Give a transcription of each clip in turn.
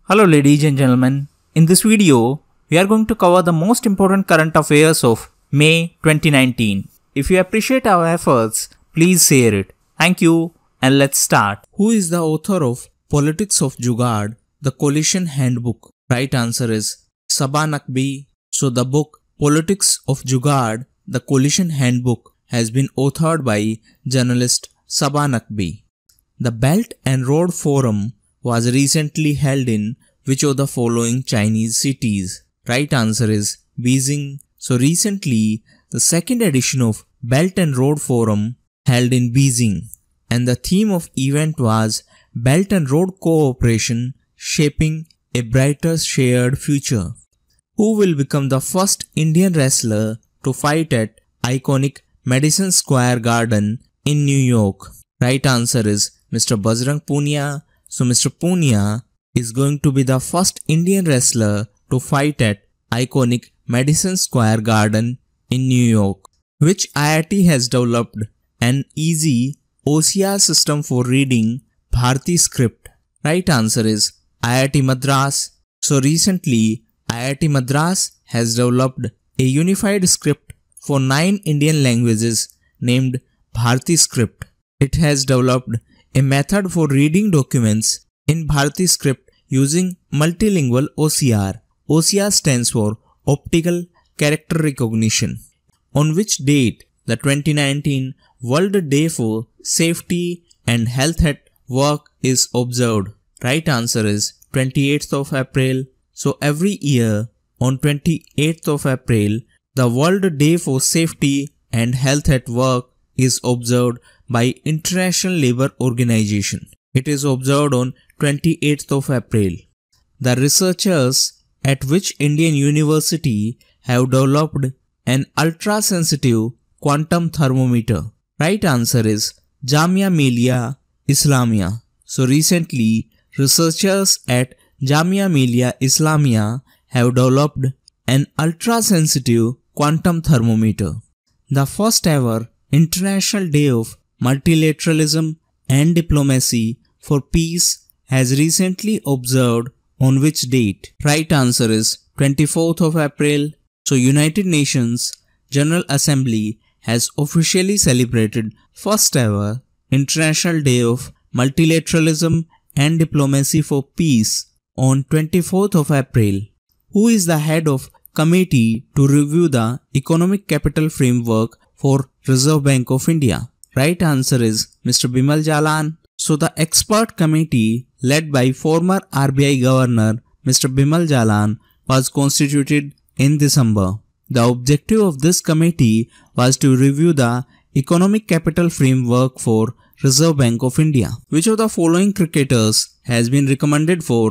Hello ladies and gentlemen, in this video, we are going to cover the most important current affairs of May 2019. If you appreciate our efforts, please share it. Thank you and let's start. Who is the author of Politics of Jugaad, the Coalition Handbook? Right answer is Saba Naqvi. So the book Politics of Jugaad, the Coalition Handbook has been authored by journalist Saba Naqvi. The Belt and Road Forum was recently held in which of the following Chinese cities? Right answer is Beijing. So recently, the second edition of Belt and Road Forum held in Beijing, and the theme of event was Belt and Road Cooperation Shaping a Brighter Shared Future. Who will become the first Indian wrestler to fight at iconic Madison Square Garden in New York? Right answer is Mr. Bajrang Punia. So Mr. Punia is going to be the first Indian wrestler to fight at iconic Madison Square Garden in New York. Which IIT has developed an easy OCR system for reading Bharati script? Right answer is IIT Madras. So recently, IIT Madras has developed a unified script for 9 Indian languages named Bharati script. It has developed a method for reading documents in Bharati script using multilingual OCR. OCR stands for Optical Character Recognition. On which date the 2019 World Day for Safety and Health at Work is observed? Right answer is 28th of April. So every year on 28th of April, the World Day for Safety and Health at Work is observed by International Labour Organization. It is observed on 28th of April. The researchers at which Indian university have developed an ultra-sensitive quantum thermometer? Right answer is Jamia Millia Islamia. So recently, researchers at Jamia Millia Islamia have developed an ultra-sensitive quantum thermometer. The first ever International Day of Multilateralism and Diplomacy for Peace has recently observed on which date? Right answer is 24th of April. So United Nations General Assembly has officially celebrated first ever International Day of Multilateralism and Diplomacy for Peace on 24th of April. Who is the head of committee to review the Economic Capital Framework for Reserve Bank of India? Right answer is Mr. Bimal Jalan. So the expert committee led by former RBI Governor Mr. Bimal Jalan was constituted in December. The objective of this committee was to review the Economic Capital Framework for Reserve Bank of India. Which of the following cricketers has been recommended for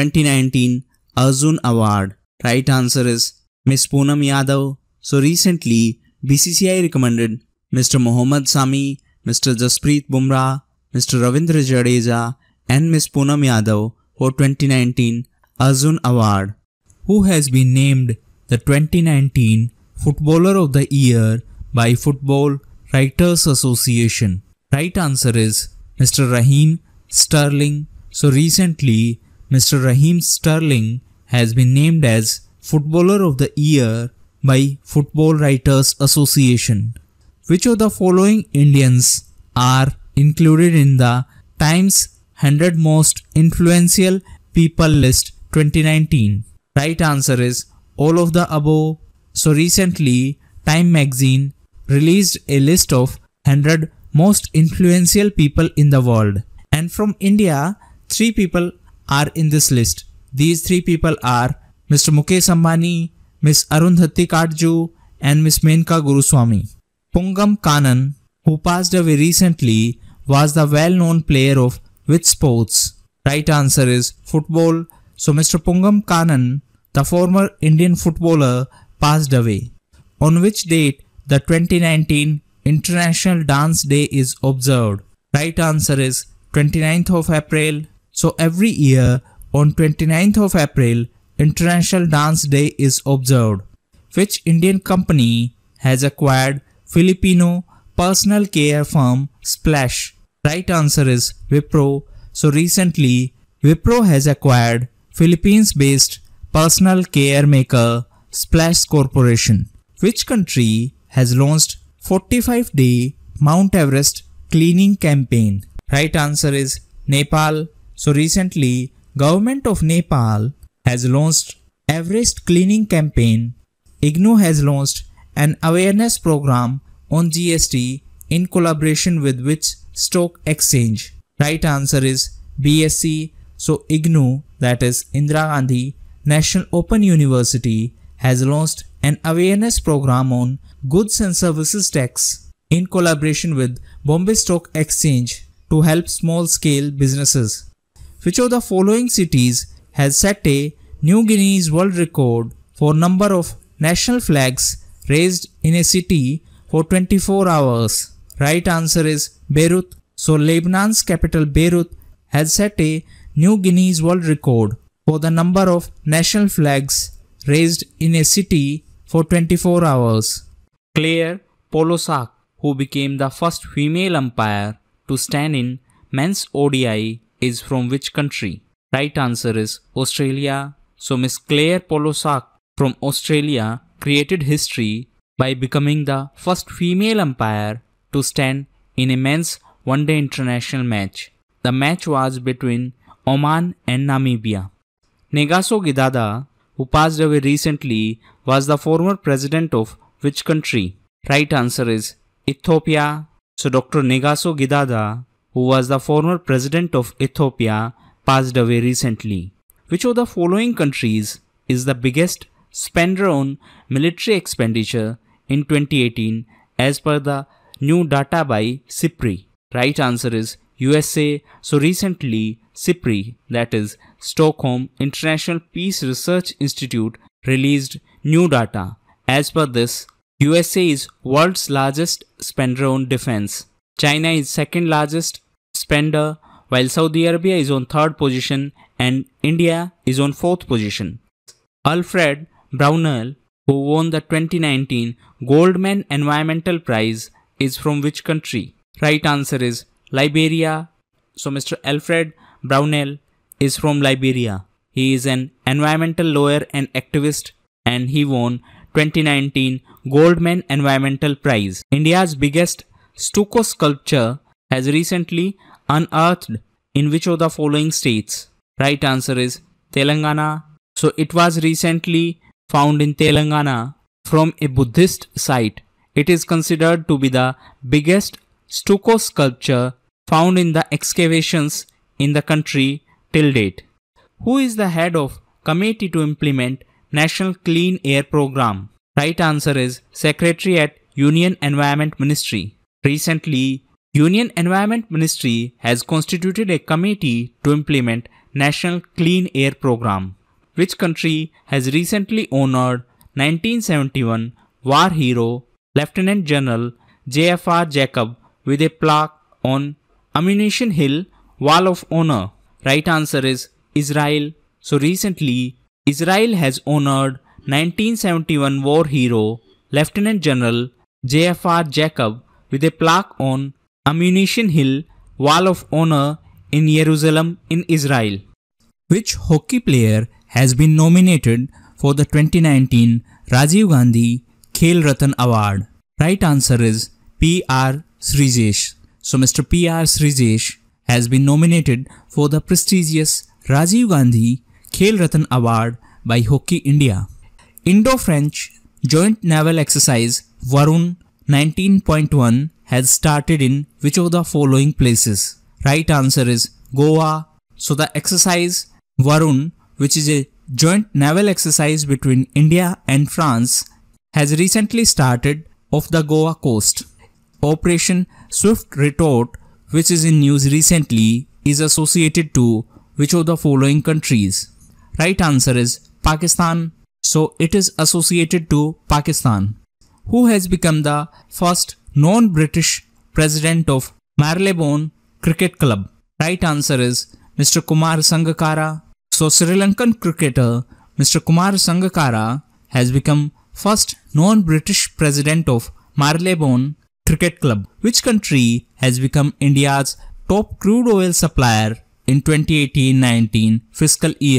2019 Arjun Award? Right answer is Ms. Poonam Yadav. So recently, BCCI recommended Mr. Mohammad Sami, Mr. Jasprit Bumrah, Mr. Ravindra Jadeja and Ms. Poonam Yadav for 2019 Arjun Award. Who has been named the 2019 Footballer of the Year by Football Writers Association? Right answer is Mr. Raheem Sterling. So recently, Mr. Raheem Sterling has been named as Footballer of the Year by Football Writers Association. Which of the following Indians are included in the Times 100 Most Influential People list 2019? Right answer is all of the above. So recently, Time magazine released a list of 100 most influential people in the world. And from India, 3 people are in this list. These 3 people are Mr. Mukesh Ambani, Ms. Arundhati Katju and Ms. Menka Guruswamy. Pungam Kanan, who passed away recently, was the well-known player of which sports? Right answer is football. So Mr. Pungam Kanan, the former Indian footballer, passed away. On which date the 2019 International Dance Day is observed? Right answer is 29th of April. So every year on 29th of April, International Dance Day is observed. Which Indian company has acquired Filipino personal care firm Splash? Right answer is Wipro. So recently, Wipro has acquired Philippines-based personal care maker Splash Corporation? Which country has launched 45-day Mount Everest cleaning campaign? Right answer is Nepal. So recently, government of Nepal has launched Everest cleaning campaign. IGNOU has launched an awareness program on GST in collaboration with which stock exchange? Right answer is BSE. So IGNOU, that is Indira Gandhi National Open University, has launched an awareness program on goods and services tax in collaboration with Bombay Stock Exchange to help small-scale businesses. Which of the following cities has set a new Guinness World Record for number of national flags raised in a city for 24 hours? Right answer is Beirut. So Lebanon's capital Beirut has set a new Guinness World Record for the number of national flags raised in a city for 24 hours. Claire Polosuk, who became the first female umpire to stand in men's ODI, is from which country? Right answer is Australia. So Miss Claire Polosuk from Australia created history by becoming the first female umpire to stand in a men's one-day international match. The match was between Oman and Namibia. Negaso Gidada, who passed away recently, was the former president of which country? Right answer is Ethiopia. So Dr. Negaso Gidada, who was the former president of Ethiopia, passed away recently. Which of the following countries is the biggest spender on military expenditure in 2018 as per the new data by SIPRI? Right answer is USA. So recently SIPRI, that is Stockholm International Peace Research Institute, released new data. As per this, USA is world's largest spender on defense. China is second largest spender, while Saudi Arabia is on third position and India is on fourth position. Alfred Brownell, who won the 2019 Goldman Environmental Prize, is from which country? Right answer is Liberia. So Mr. Alfred Brownell is from Liberia. He is an environmental lawyer and activist, and he won 2019 Goldman Environmental Prize. India's biggest stucco sculpture has recently unearthed in which of the following states? Right answer is Telangana. So it was recently found in Telangana from a Buddhist site. It is considered to be the biggest stucco sculpture found in the excavations in the country till date. Who is the head of Committee to Implement National Clean Air Program? Right answer is Secretary at Union Environment Ministry. Recently, Union Environment Ministry has constituted a committee to implement National Clean Air Program. Which country has recently honored 1971 war hero Lieutenant General J.F.R. Jacob with a plaque on Ammunition Hill Wall of Honor? Right answer is Israel. So recently, Israel has honored 1971 war hero Lieutenant General J.F.R. Jacob with a plaque on Ammunition Hill Wall of Honor in Jerusalem in Israel. Which hockey player has been nominated for the 2019 Rajiv Gandhi Khel Ratna Award? Right answer is P.R. Srijesh. So Mr. P.R. Srijesh has been nominated for the prestigious Rajiv Gandhi Khel Ratna Award by Hockey India. Indo-French Joint Naval Exercise Varun 19.1 has started in which of the following places? Right answer is Goa. So the exercise Varun, which is a joint naval exercise between India and France, has recently started off the Goa coast. Operation Swift Retort, which is in news recently, is associated to which of the following countries? Right answer is Pakistan. So it is associated to Pakistan. Who has become the first non-British president of Marylebone Cricket Club? Right answer is Mr. Kumar Sangakkara. So Sri Lankan cricketer Mr. Kumar Sangakkara has become first non-British president of Marylebone Cricket Club. Which country has become India's top crude oil supplier in 2018-19 fiscal year?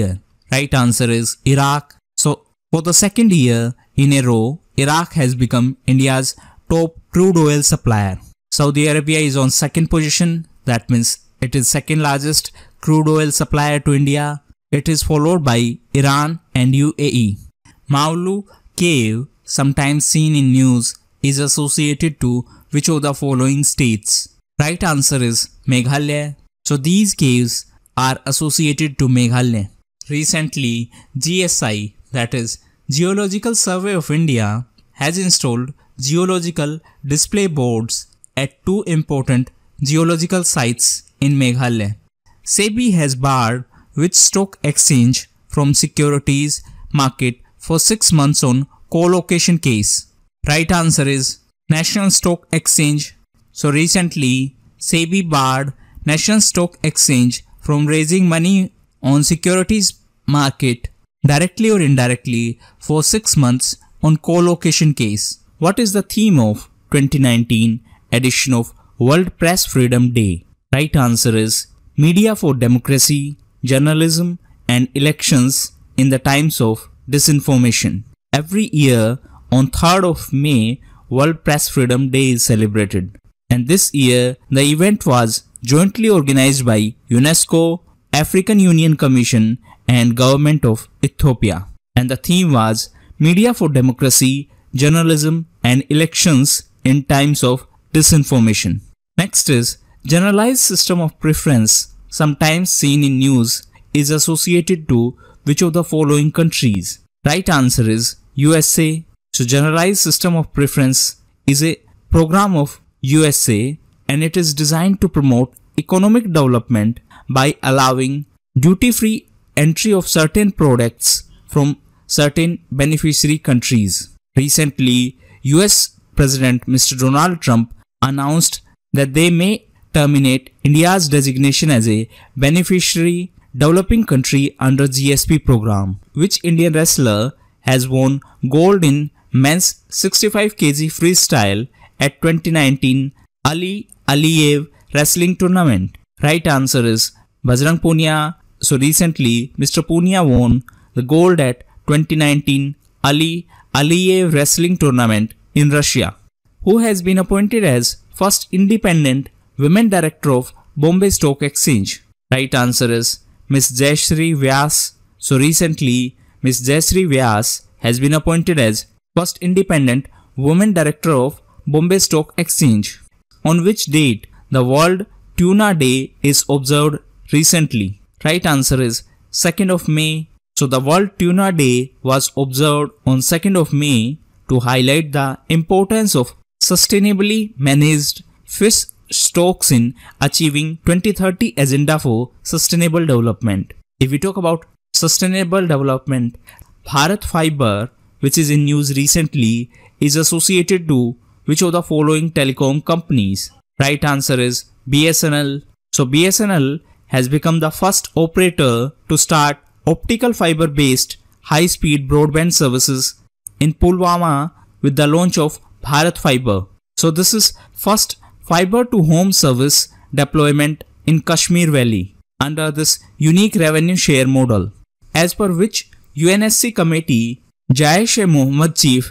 Right answer is Iraq. So for the second year in a row, Iraq has become India's top crude oil supplier. Saudi Arabia is on second position. That means it is second largest crude oil supplier to India. It is followed by Iran and UAE. Maulu cave, sometimes seen in news, is associated to which of the following states? Right answer is Meghalaya. So these caves are associated to Meghalaya. Recently, GSI, that is Geological Survey of India, has installed geological display boards at two important geological sites in Meghalaya. SEBI has barred which stock exchange from securities market for 6 months on co-location case? Right answer is National Stock Exchange. So recently, SEBI barred National Stock Exchange from raising money on securities market directly or indirectly for 6 months on co-location case. What is the theme of 2019 edition of World Press Freedom Day? Right answer is Media for Democracy, Journalism and Elections in the Times of Disinformation. Every year on 3rd of May, World Press Freedom Day is celebrated. And this year, the event was jointly organized by UNESCO, African Union Commission and Government of Ethiopia. And the theme was Media for Democracy, Journalism and Elections in Times of Disinformation. Next is Generalized System of Preference, sometimes seen in news, is associated to which of the following countries? Right answer is USA. So Generalized System of Preference is a program of USA and it is designed to promote economic development by allowing duty-free entry of certain products from certain beneficiary countries. Recently, US President Mr. Donald Trump announced that they may terminate India's designation as a beneficiary developing country under GSP program. Which Indian wrestler has won gold in men's 65 kg freestyle at 2019 Ali Aliyev wrestling tournament? Right answer is Bajrang Punia. So recently, Mr. Punia won the gold at 2019 Ali Aliyev wrestling tournament in Russia. Who has been appointed as first independent women director of Bombay Stock Exchange? Right answer is Ms. Jayashree Vyas. So recently, Ms. Jayashree Vyas has been appointed as first independent woman director of Bombay Stock Exchange. On which date the World Tuna Day is observed recently? Right answer is 2nd of May. So the World Tuna Day was observed on 2nd of May to highlight the importance of sustainably managed fish stocks in achieving 2030 Agenda for Sustainable Development. If we talk about sustainable development, Bharat Fiber, which is in news recently, is associated to which of the following telecom companies? Right answer is BSNL. So BSNL has become the first operator to start optical fiber based high speed broadband services in Pulwama with the launch of Bharat Fiber. So this is first fiber to home service deployment in Kashmir Valley under this unique revenue share model. As per which UNSC committee, Jaish-e-Mohammed chief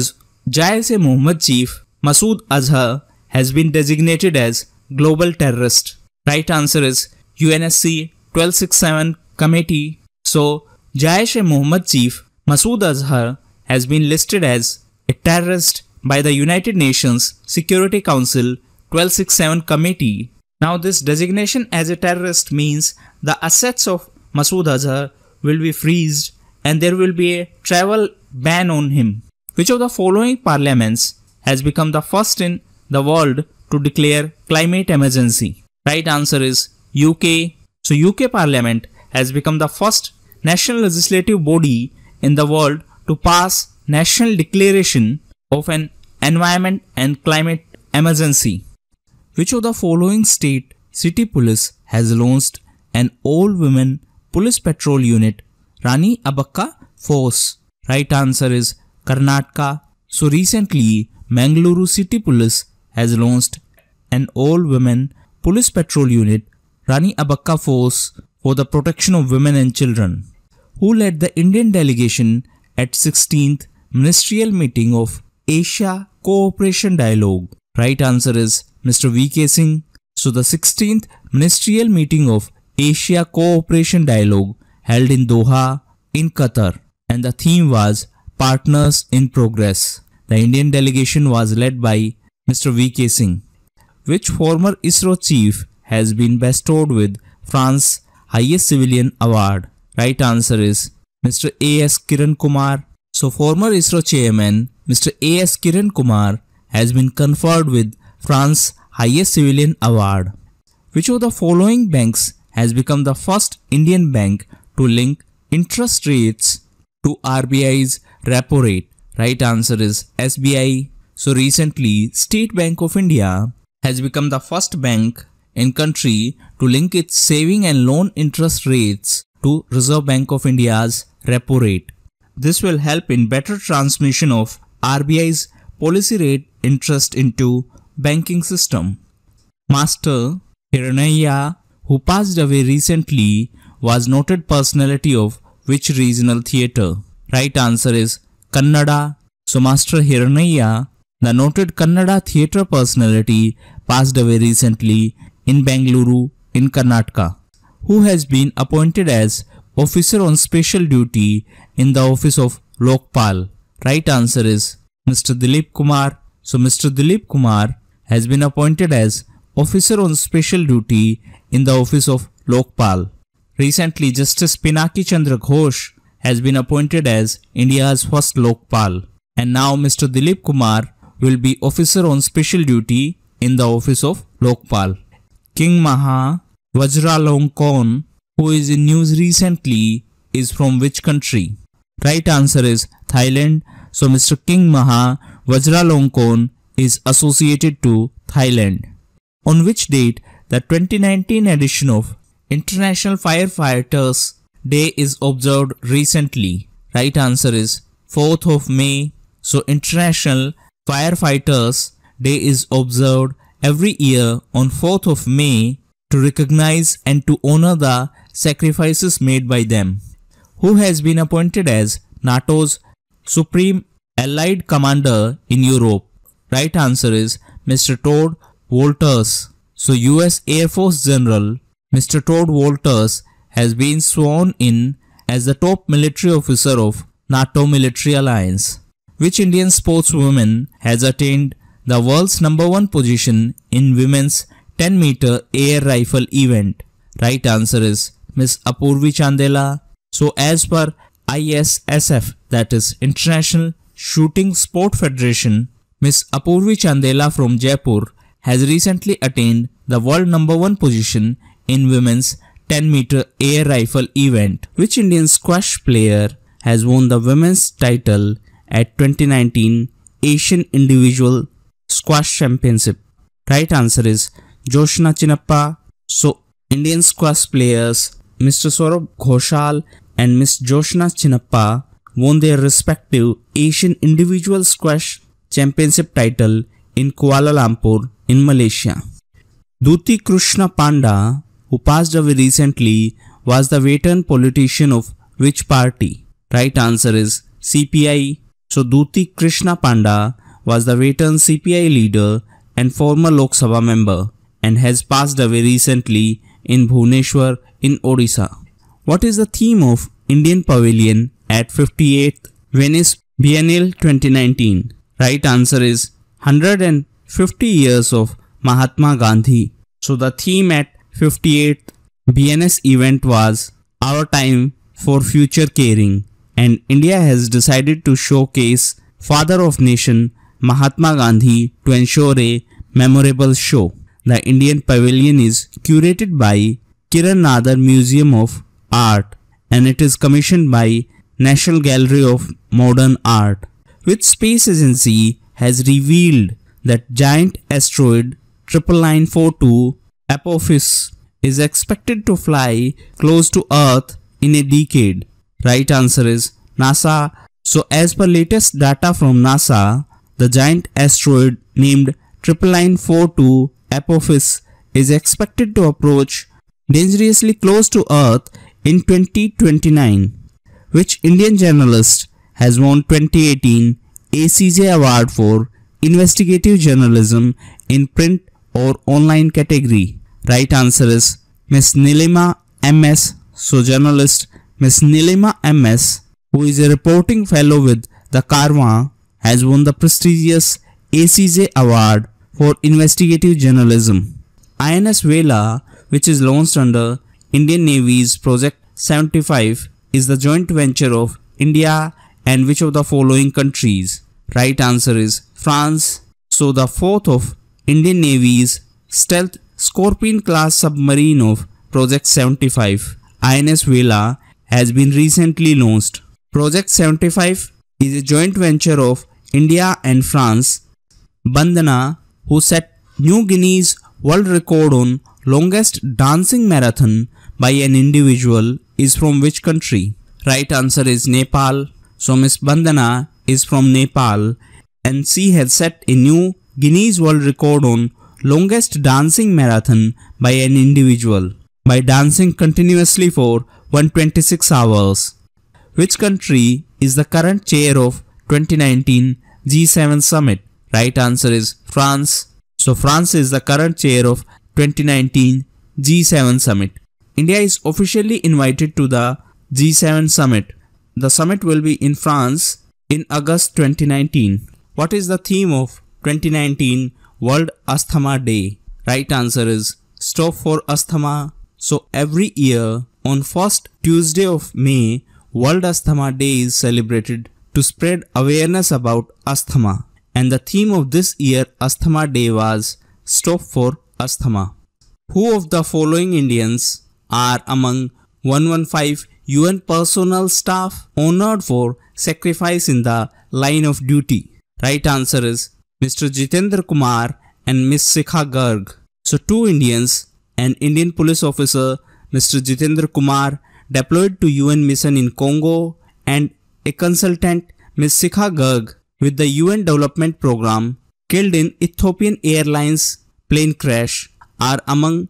Masood Azhar has been designated as global terrorist. Right answer is UNSC 1267 committee. So Jaish-e-Mohammed chief Masood Azhar has been listed as a terrorist by the United Nations Security Council 1267 committee. Now this designation as a terrorist means the assets of Masood Azhar will be freezed and there will be a travel ban on him. Which of the following parliaments has become the first in the world to declare climate emergency? Right answer is UK. So UK Parliament has become the first national legislative body in the world to pass national declaration of an environment and climate emergency. Which of the following state city police has launched an all-women police patrol unit, Rani Abbakka Force? Right answer is Karnataka. So recently, Mangaluru City Police has launched an all-women police patrol unit, Rani Abbakka Force, for the protection of women and children. Who led the Indian delegation at 16th Ministerial Meeting of Asia Cooperation Dialogue? Right answer is Mr. V.K. Singh. So the 16th Ministerial Meeting of Asia Cooperation Dialogue held in Doha in Qatar, and the theme was Partners in Progress. The Indian delegation was led by Mr. V.K. Singh. Which former ISRO chief has been bestowed with France's highest civilian award? Right answer is Mr. A.S. Kiran Kumar. So former ISRO chairman Mr. A.S. Kiran Kumar has been conferred with France's highest civilian award. Which of the following banks has become the first Indian bank to link interest rates to RBI's repo rate? Right answer is SBI. So recently, State Bank of India has become the first bank in country to link its saving and loan interest rates to Reserve Bank of India's repo rate. This will help in better transmission of RBI's policy rate interest into banking system. Master Hiranayya, who passed away recently, was noted personality of which regional theatre? Right answer is Kannada. So Master Hiranayya, the noted Kannada theatre personality, passed away recently in Bengaluru in Karnataka. Who has been appointed as Officer on Special Duty in the office of Lokpal? Right answer is Mr. Dilip Kumar. So Mr. Dilip Kumar has been appointed as Officer on Special Duty in the office of Lokpal. Recently, Justice Pinaki Chandra Ghosh has been appointed as India's first Lokpal. And now Mr. Dilip Kumar will be Officer on Special Duty in the office of Lokpal. King Maha Vajralongkorn, who is in news recently, is from which country? Right answer is Thailand. So Mr. King Maha Vajralongkorn is associated to Thailand. On which date the 2019 edition of International Firefighters Day is observed recently? Right answer is 4th of May. So International Firefighters Day is observed every year on 4th of May to recognize and to honor the sacrifices made by them. Who has been appointed as NATO's Supreme Allied Commander in Europe? Right answer is Mr. Todd Wolters. So US Air Force General Mr. Todd Wolters has been sworn in as the top military officer of NATO military alliance. Which Indian sportswoman has attained the world's #1 position in women's 10-meter air rifle event? Right answer is Miss Apurvi Chandela. So as per ISSF, that is International Shooting Sport Federation, Miss Apurvi Chandela from Jaipur has recently attained the world #1 position in women's 10-meter air rifle event. Which Indian squash player has won the women's title at 2019 Asian Individual Squash Championship? Right answer is Joshna Chinnappa. So Indian squash players Mr. Saurabh Ghoshal and Miss Joshna Chinnappa won their respective Asian Individual Squash Championship title in Kuala Lumpur in Malaysia. Duti Krishna Panda, who passed away recently, was the veteran politician of which party? Right answer is CPI. So Duti Krishna Panda was the veteran CPI leader and former Lok Sabha member and has passed away recently in Bhubaneswar in Odisha. What is the theme of Indian Pavilion at 58th Venice Biennial 2019? Right answer is 150 years of Mahatma Gandhi. So the theme at 58th BNS event was Our Time for Future Caring, and India has decided to showcase Father of Nation Mahatma Gandhi to ensure a memorable show. The Indian Pavilion is curated by Kiran Nadar Museum of Art and it is commissioned by National Gallery of Modern Art. Which space agency has revealed that giant asteroid 99942 Apophis is expected to fly close to Earth in a decade? Right answer is NASA. So as per latest data from NASA, the giant asteroid named 99942 Apophis is expected to approach dangerously close to Earth in 2029. Which Indian journalist has won 2018 ACJ Award for Investigative Journalism in Print or Online category? Right answer is Miss Nilima MS. So journalist Miss Nilima MS, who is a reporting fellow with the Karwa, has won the prestigious ACJ Award for Investigative Journalism. INS Vela, which is launched under Indian Navy's Project 75, is the joint venture of India and which of the following countries? Right answer is France. So the fourth of Indian Navy's stealth Scorpion class submarine of Project 75, INS Vela, has been recently launched. Project 75 is a joint venture of India and France. Bandhana, who set New Guinea's world record on longest dancing marathon by an individual, is from which country? Right answer is Nepal. So Miss Bandhana is from Nepal and she has set a new Guinness World Record on longest dancing marathon by an individual by dancing continuously for 126 hours. Which country is the current chair of 2019 G7 summit? Right answer is France. So France is the current chair of 2019 G7 summit. India is officially invited to the G7 summit. The summit will be in France in August 2019. What is the theme of 2019 World Asthma Day? Right answer is Stop for Asthma. So every year on first Tuesday of May, World Asthma Day is celebrated to spread awareness about asthma. And the theme of this year Asthma Day was Stop for Asthma. Who of the following Indians are among 115 UN personnel staff honored for sacrifice in the line of duty? Right answer is Mr. Jitendra Kumar and Miss Sikha Garg. So two Indians, an Indian police officer Mr. Jitendra Kumar deployed to UN mission in Congo and a consultant Miss Sikha Garg with the UN Development Programme killed in Ethiopian Airlines plane crash are among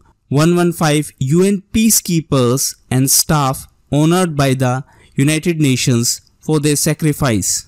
115 UN peacekeepers and staff honored by the United Nations for their sacrifice.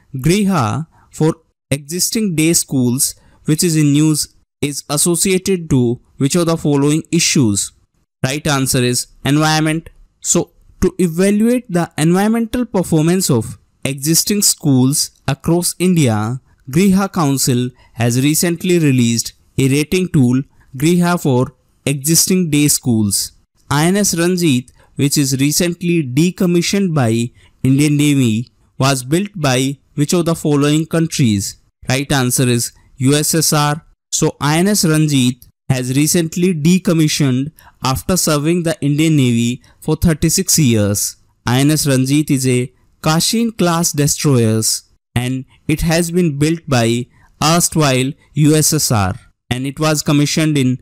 Griha for existing day schools, which is in news, is associated to which of the following issues? Right answer is environment. So to evaluate the environmental performance of existing schools across India, Griha Council has recently released a rating tool, Griha for existing day schools. INS Ranjit, which is recently decommissioned by Indian Navy, was built by which of the following countries? Right answer is USSR. So INS Ranjit has recently decommissioned after serving the Indian Navy for 36 years. INS Ranjit is a Kashin class destroyer and it has been built by erstwhile USSR and it was commissioned in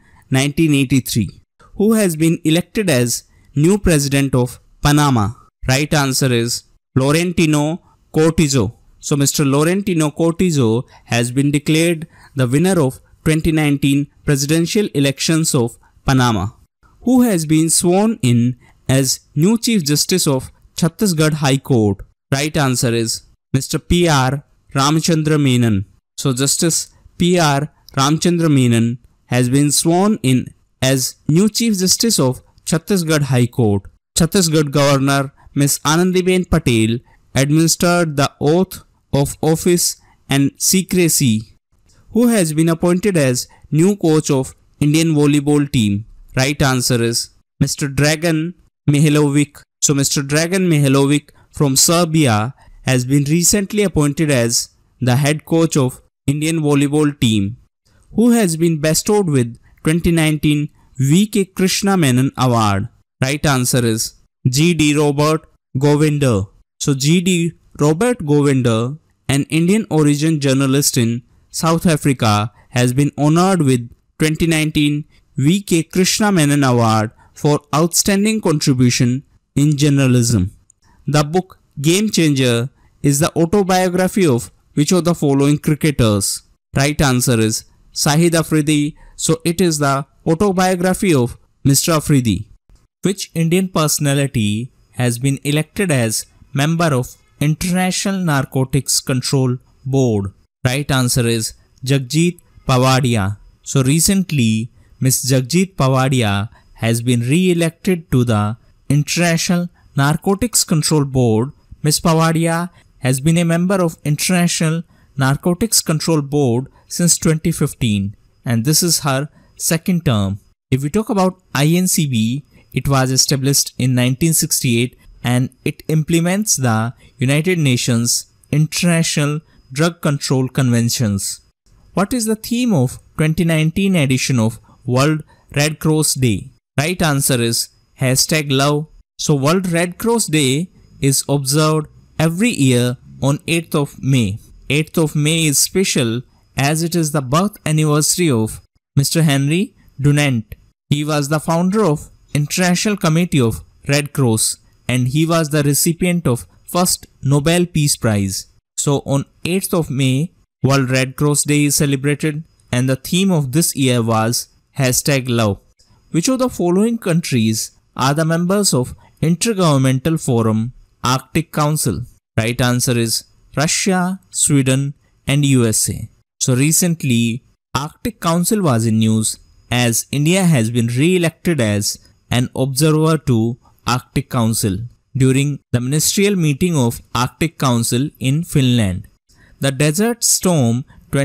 1983. Who has been elected as new president of Panama? Right answer is Laurentino Cortizo. So Mr. Laurentino Cortizo has been declared the winner of 2019 presidential elections of Panama. Who has been sworn in as new Chief Justice of Chhattisgarh High Court? Right answer is Mr. P.R. Ramchandra Menon. So Justice P.R. Ramchandra Menon has been sworn in as new Chief Justice of Chhattisgarh High Court. Chhattisgarh Governor Ms. Anandiben Patel administered the oath of office and secrecy. Who has been appointed as new coach of Indian volleyball team? Right answer is Mr. Dragan Mihailovic. So Mr. Dragan Mihailovic from Serbia has been recently appointed as the head coach of Indian volleyball team. Who has been bestowed with 2019 V.K. Krishna Menon Award? Right answer is G.D. Robert Govinder. So G.D. Robert Govinder, an Indian origin journalist in South Africa, has been honored with 2019 V.K. Krishna Menon Award for outstanding contribution in journalism. The book Game Changer is the autobiography of which of the following cricketers? Right answer is Shahid Afridi. So it is the autobiography of Mr. Afridi. Which Indian personality has been elected as member of International Narcotics Control Board? Right answer is Jagjit Pavadia. So recently, Ms. Jagjit Pavadia has been re-elected to the International Narcotics Control Board. Ms. Pavadia has been a member of International Narcotics Control Board since 2015, and this is her second term. If we talk about INCB, it was established in 1968 and it implements the United Nations International Drug Control Conventions. What is the theme of 2019 edition of World Red Cross Day? Right answer is #love. So World Red Cross Day is observed every year on 8th of May. 8th of May is special as it is the birth anniversary of Mr. Henry Dunant. He was the founder of International Committee of Red Cross and he was the recipient of first Nobel Peace Prize. So on 8th of May, World Red Cross Day is celebrated and the theme of this year was #love. Which of the following countries are the members of Intergovernmental Forum Arctic Council? Right answer is Russia, Sweden and USA. So recently, Arctic Council was in news as India has been re-elected as an observer to Arctic Council during the ministerial meeting of Arctic Council in Finland. The Desert Storm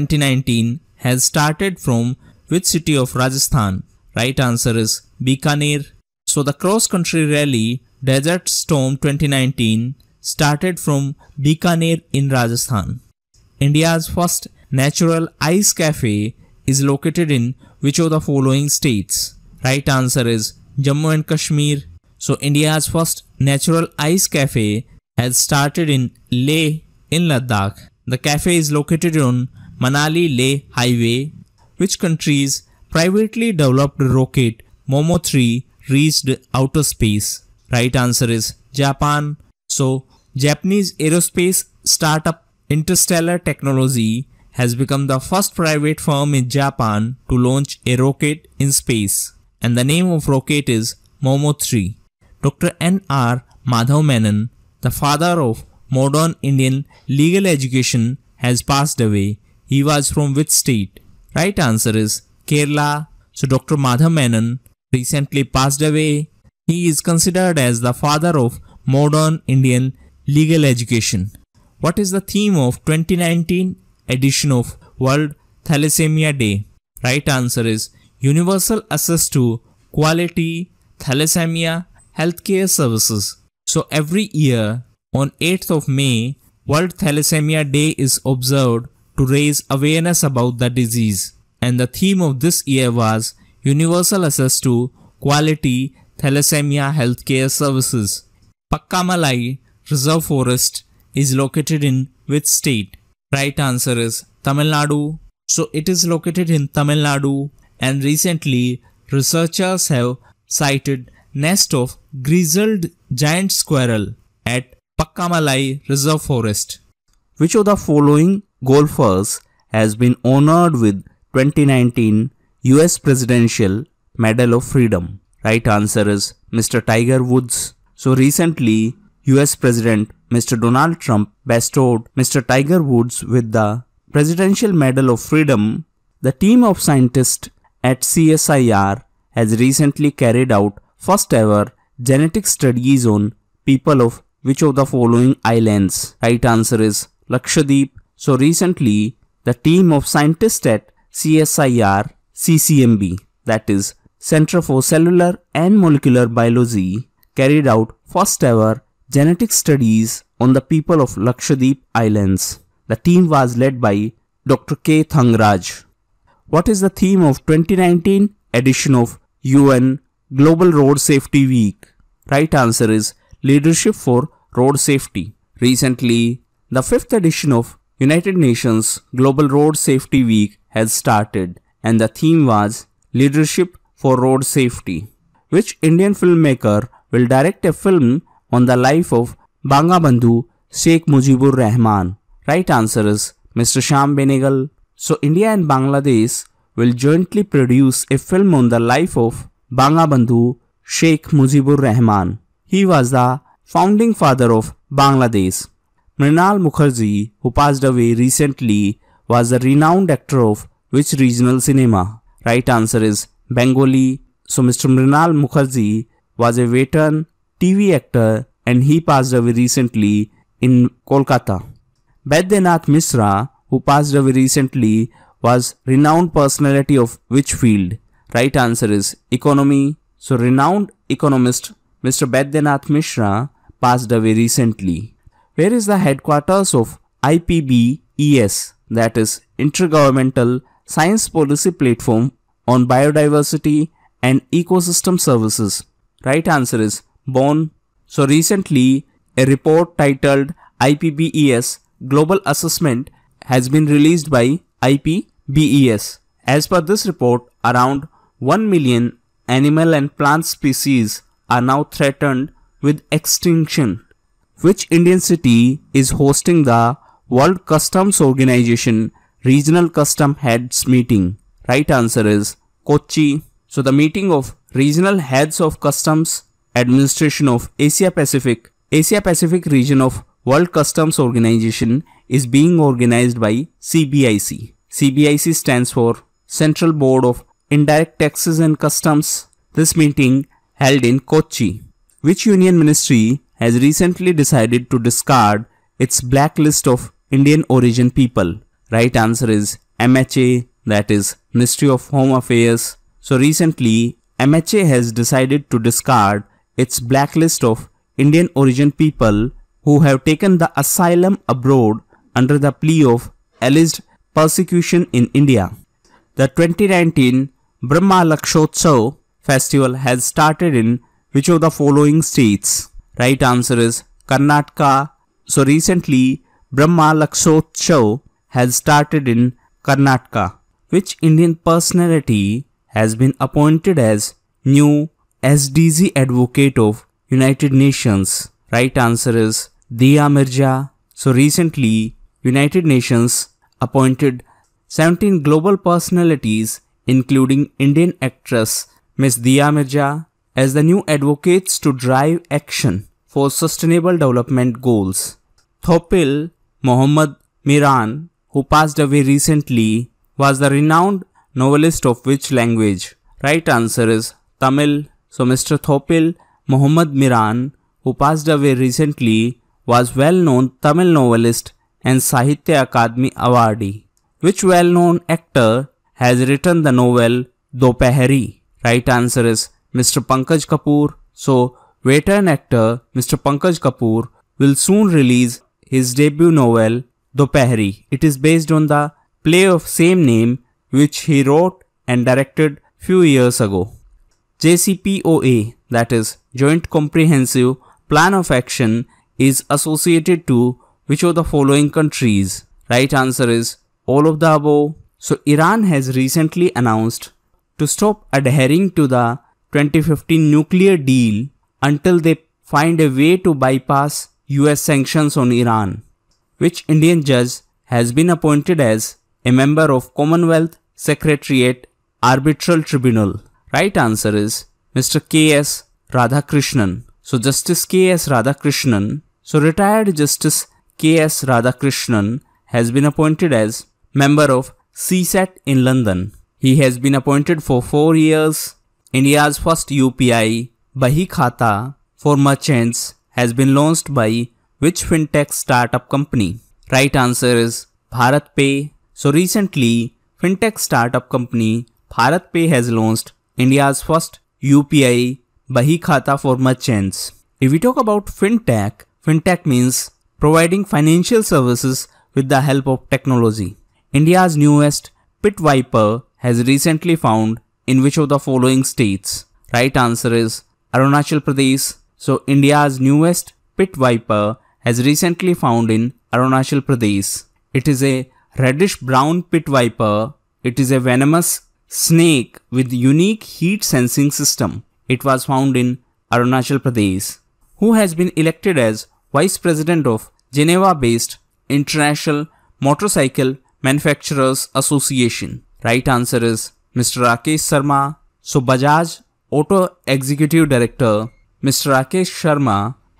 2019 has started from which city of Rajasthan? Right answer is Bikaner. So the cross-country rally Desert Storm 2019 started from Bikaner in Rajasthan. India's first natural ice cafe is located in which of the following states? Right answer is Jammu and Kashmir. So India's first natural ice cafe has started in Leh in Ladakh. The cafe is located on Manali-Leh highway. Which country's privately developed rocket Momo 3 reached outer space? Right answer is Japan. So Japanese aerospace startup Interstellar Technology has become the first private firm in Japan to launch a rocket in space, and the name of rocket is Momo 3. Dr. N.R. Madhav Menon, the father of modern Indian legal education, has passed away. He was from which state? Right answer is Kerala. So Dr. Madhav Menon recently passed away. He is considered as the father of modern Indian legal education. What is the theme of 2019 edition of World Thalassemia Day? Right answer is Universal Access to Quality Thalassemia Healthcare Services. So every year on 8th of May, World Thalassemia Day is observed to raise awareness about the disease. And the theme of this year was Universal Access to Quality Thalassemia Healthcare Services. Pakkamalai Reserve Forest is located in which state? Right answer is Tamil Nadu. So it is located in Tamil Nadu, and recently researchers have sighted nest of grizzled giant squirrel at Pakkamalai Reserve Forest. Which of the following golfers has been honored with 2019 US Presidential Medal of Freedom? Right answer is Mr. Tiger Woods. So recently, US President Mr. Donald Trump bestowed Mr. Tiger Woods with the Presidential Medal of Freedom. The team of scientists at CSIR has recently carried out first ever genetic studies on people of which of the following islands? Right answer is Lakshadweep. So recently, the team of scientists at CSIR CCMB, that is Center for Cellular and Molecular Biology, carried out first ever genetic studies on the people of Lakshadweep Islands. The team was led by Dr. K. Thangraj. What is the theme of 2019 edition of UN Global Road Safety Week? Right answer is Leadership for Road Safety. Recently, the 5th edition of United Nations Global Road Safety Week has started, and the theme was Leadership for Road Safety. Which Indian filmmaker will direct a film on the life of Bangabandhu Sheikh Mujibur Rahman? Right answer is Mr. Shyam Benegal. So India and Bangladesh will jointly produce a film on the life of Bangabandhu Sheikh Mujibur Rahman. He was the founding father of Bangladesh. Mrinal Mukherjee, who passed away recently, was a renowned actor of which regional cinema? Right answer is Bengali. So Mr. Mrinal Mukherjee was a veteran TV actor and he passed away recently in Kolkata. Baidyanath Mishra, who passed away recently, was renowned personality of which field? Right answer is economy. So renowned economist Mr. Baidyanath Mishra passed away recently. Where is the headquarters of IPBES, that is Intergovernmental Science Policy Platform on Biodiversity and Ecosystem Services? Right answer is Bonn. So recently a report titled IPBES Global Assessment has been released by IPBES. As per this report, around 1 million animal and plant species are now threatened with extinction. Which Indian city is hosting the World Customs Organization Regional Custom Heads Meeting? Right answer is Kochi. So the meeting of Regional Heads of Customs Administration of Asia Pacific region of World Customs Organization is being organized by CBIC. CBIC stands for Central Board of Indirect Taxes and Customs. This meeting held in Kochi. Which Union Ministry has recently decided to discard its blacklist of Indian origin people? Right answer is MHA, that is Ministry of Home Affairs. So recently MHA has decided to discard its blacklist of Indian origin people who have taken the asylum abroad under the plea of alleged persecution in India. The 2019 Brahma Lakshotsav festival has started in which of the following states? Right answer is Karnataka. So recently Brahma Lakshotsav has started in Karnataka. Which Indian personality has been appointed as new SDG advocate of United Nations? Right answer is Dia Mirza. So recently United Nations appointed 17 global personalities including Indian actress Ms. Dia Mirza as the new advocates to drive action for sustainable development goals. Thopil Mohammad Miran, who passed away recently, was the renowned novelist of which language? Right answer is Tamil. So Mr. Thopil Mohammad Miran, who passed away recently, was well-known Tamil novelist and Sahitya Akademi awardee. Which well-known actor has written the novel Dopahari? Right answer is Mr. Pankaj Kapoor. So veteran actor Mr. Pankaj Kapoor will soon release his debut novel Dopahari. It is based on the play of same name which he wrote and directed few years ago. JCPOA, that is Joint Comprehensive Plan of Action, is associated to which of the following countries? Right answer is all of the above. So Iran has recently announced to stop adhering to the 2015 nuclear deal until they find a way to bypass US sanctions on Iran. Which Indian judge has been appointed as a member of Commonwealth Secretariat Arbitral Tribunal? Right answer is Mr. K.S. Radhakrishnan. So Justice K.S. Radhakrishnan, so retired Justice K.S. Radhakrishnan has been appointed as member of CSAT in London. He has been appointed for 4 years. India's first UPI Bahi Khata for merchants has been launched by which fintech startup company? Right answer is BharatPe. So recently fintech startup company BharatPe has launched India's first UPI Bahi Khata for merchants. If we talk about fintech, fintech means providing financial services with the help of technology. India's newest pit viper has recently found in which of the following states? Right answer is Arunachal Pradesh. So India's newest pit viper has recently found in Arunachal Pradesh. It is a reddish brown pit viper. It is a venomous snake with unique heat sensing system. It was found in Arunachal Pradesh. Who has been elected as Vice President of Geneva-based International Motorcycle Manufacturers Association? Right answer is Mr. Rakesh Sharma. So Bajaj Auto Executive Director Mr. Rakesh Sharma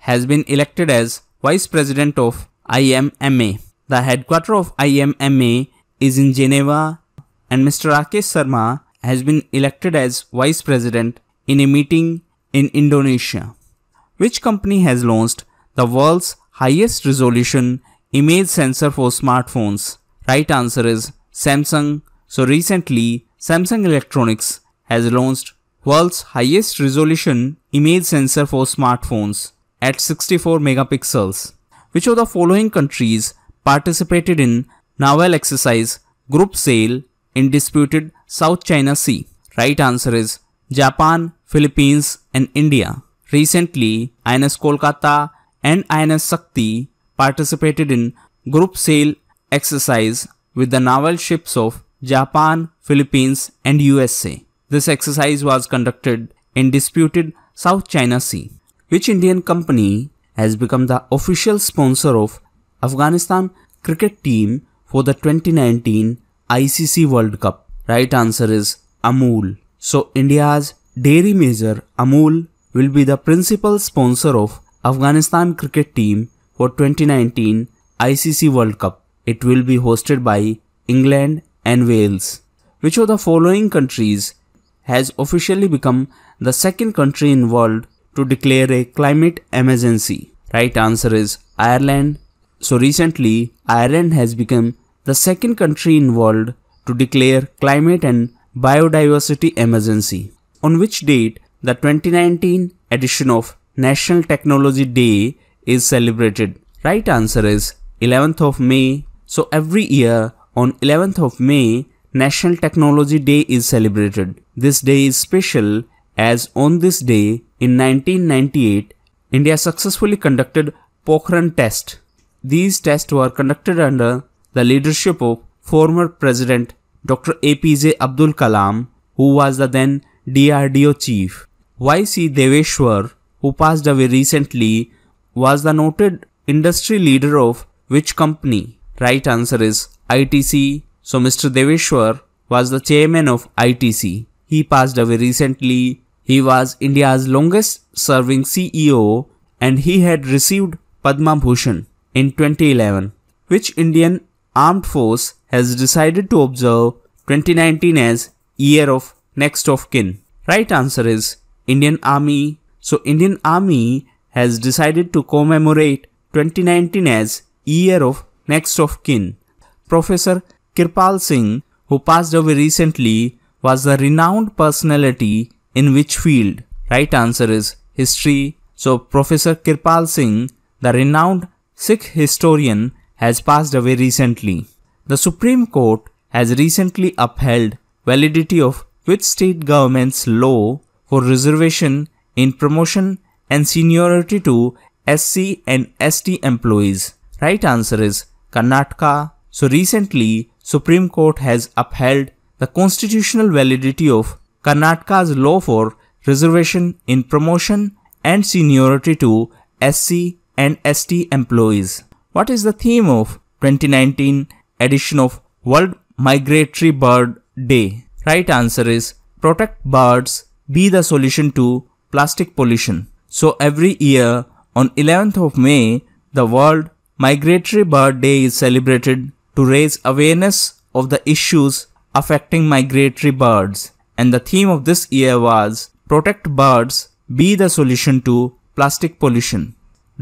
has been elected as Vice President of IMMA. The headquarters of IMMA is in Geneva, and Mr. Rakesh Sharma has been elected as Vice President in a meeting in Indonesia. Which company has launched the world's highest resolution image sensor for smartphones? Right answer is Samsung. So recently, Samsung Electronics has launched world's highest resolution image sensor for smartphones at 64 megapixels. Which of the following countries participated in naval exercise Group Sail in disputed South China Sea? Right answer is Japan, Philippines and India. Recently, INS Kolkata and INS Shakti participated in Group Sail exercise with the naval ships of Japan, Philippines and USA. This exercise was conducted in disputed South China Sea. Which Indian company has become the official sponsor of Afghanistan cricket team for the 2019 ICC World Cup? Right answer is Amul. So India's dairy major Amul will be the principal sponsor of Afghanistan cricket team for 2019 ICC World Cup. It will be hosted by England and Wales. Which of the following countries has officially become the second country in the world to declare a climate emergency? Right answer is Ireland. So recently, Ireland has become the second country in the world to declare climate and biodiversity emergency. On which date the 2019 edition of National Technology Day is celebrated? Right answer is 11th of May. So every year on 11th of May, National Technology Day is celebrated. This day is special as on this day in 1998, India successfully conducted Pokhran test. These tests were conducted under the leadership of former President Dr. APJ Abdul Kalam, who was the then DRDO chief. Y.C. Deveshwar, who passed away recently, was the noted industry leader of which company? Right answer is ITC. So Mr. Deveshwar was the chairman of ITC. He passed away recently. He was India's longest serving CEO and he had received Padma Bhushan in 2011. Which Indian armed force has decided to observe 2019 as Year of Next of Kin? Right answer is Indian Army. So Indian Army has decided to commemorate 2019 as Year of Next of Kin. Professor Kirpal Singh, who passed away recently, was a renowned personality in which field? Right answer is history. So Professor Kirpal Singh, the renowned Sikh historian, has passed away recently. The Supreme Court has recently upheld validity of which state government's law for reservation in promotion and seniority to SC and ST employees? Right answer is Karnataka. So recently, Supreme Court has upheld the constitutional validity of Karnataka's law for reservation in promotion and seniority to SC and ST employees. What is the theme of 2019 edition of World Migratory Bird Day? Right answer is Protect Birds, Be the Solution to Plastic Pollution. So every year on 11th of May, the World Migratory Bird Day is celebrated to raise awareness of the issues affecting migratory birds. And the theme of this year was Protect Birds, Be the Solution to Plastic Pollution.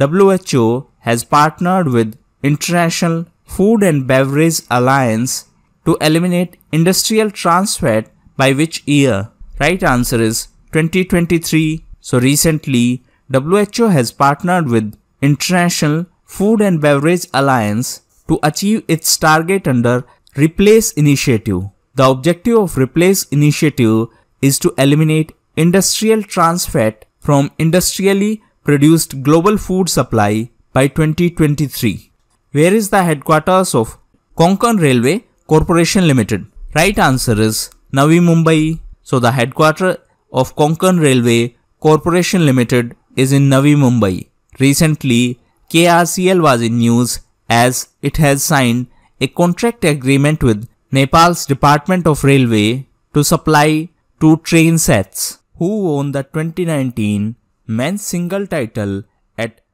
WHO has partnered with International Food and Beverage Alliance to eliminate industrial trans fat by which year? Right answer is 2023. So recently, WHO has partnered with International Food and Beverage Alliance to achieve its target under Replace Initiative. The objective of Replace Initiative is to eliminate industrial trans fat from industrially produced global food supply by 2023. Where is the headquarters of Konkan Railway Corporation Limited? Right answer is Navi Mumbai. So the headquarters of Konkan Railway Corporation Limited is in Navi Mumbai. Recently, KRCL was in news as it has signed a contract agreement with Nepal's Department of Railway to supply 2 train sets. Who won the 2019 men's single title at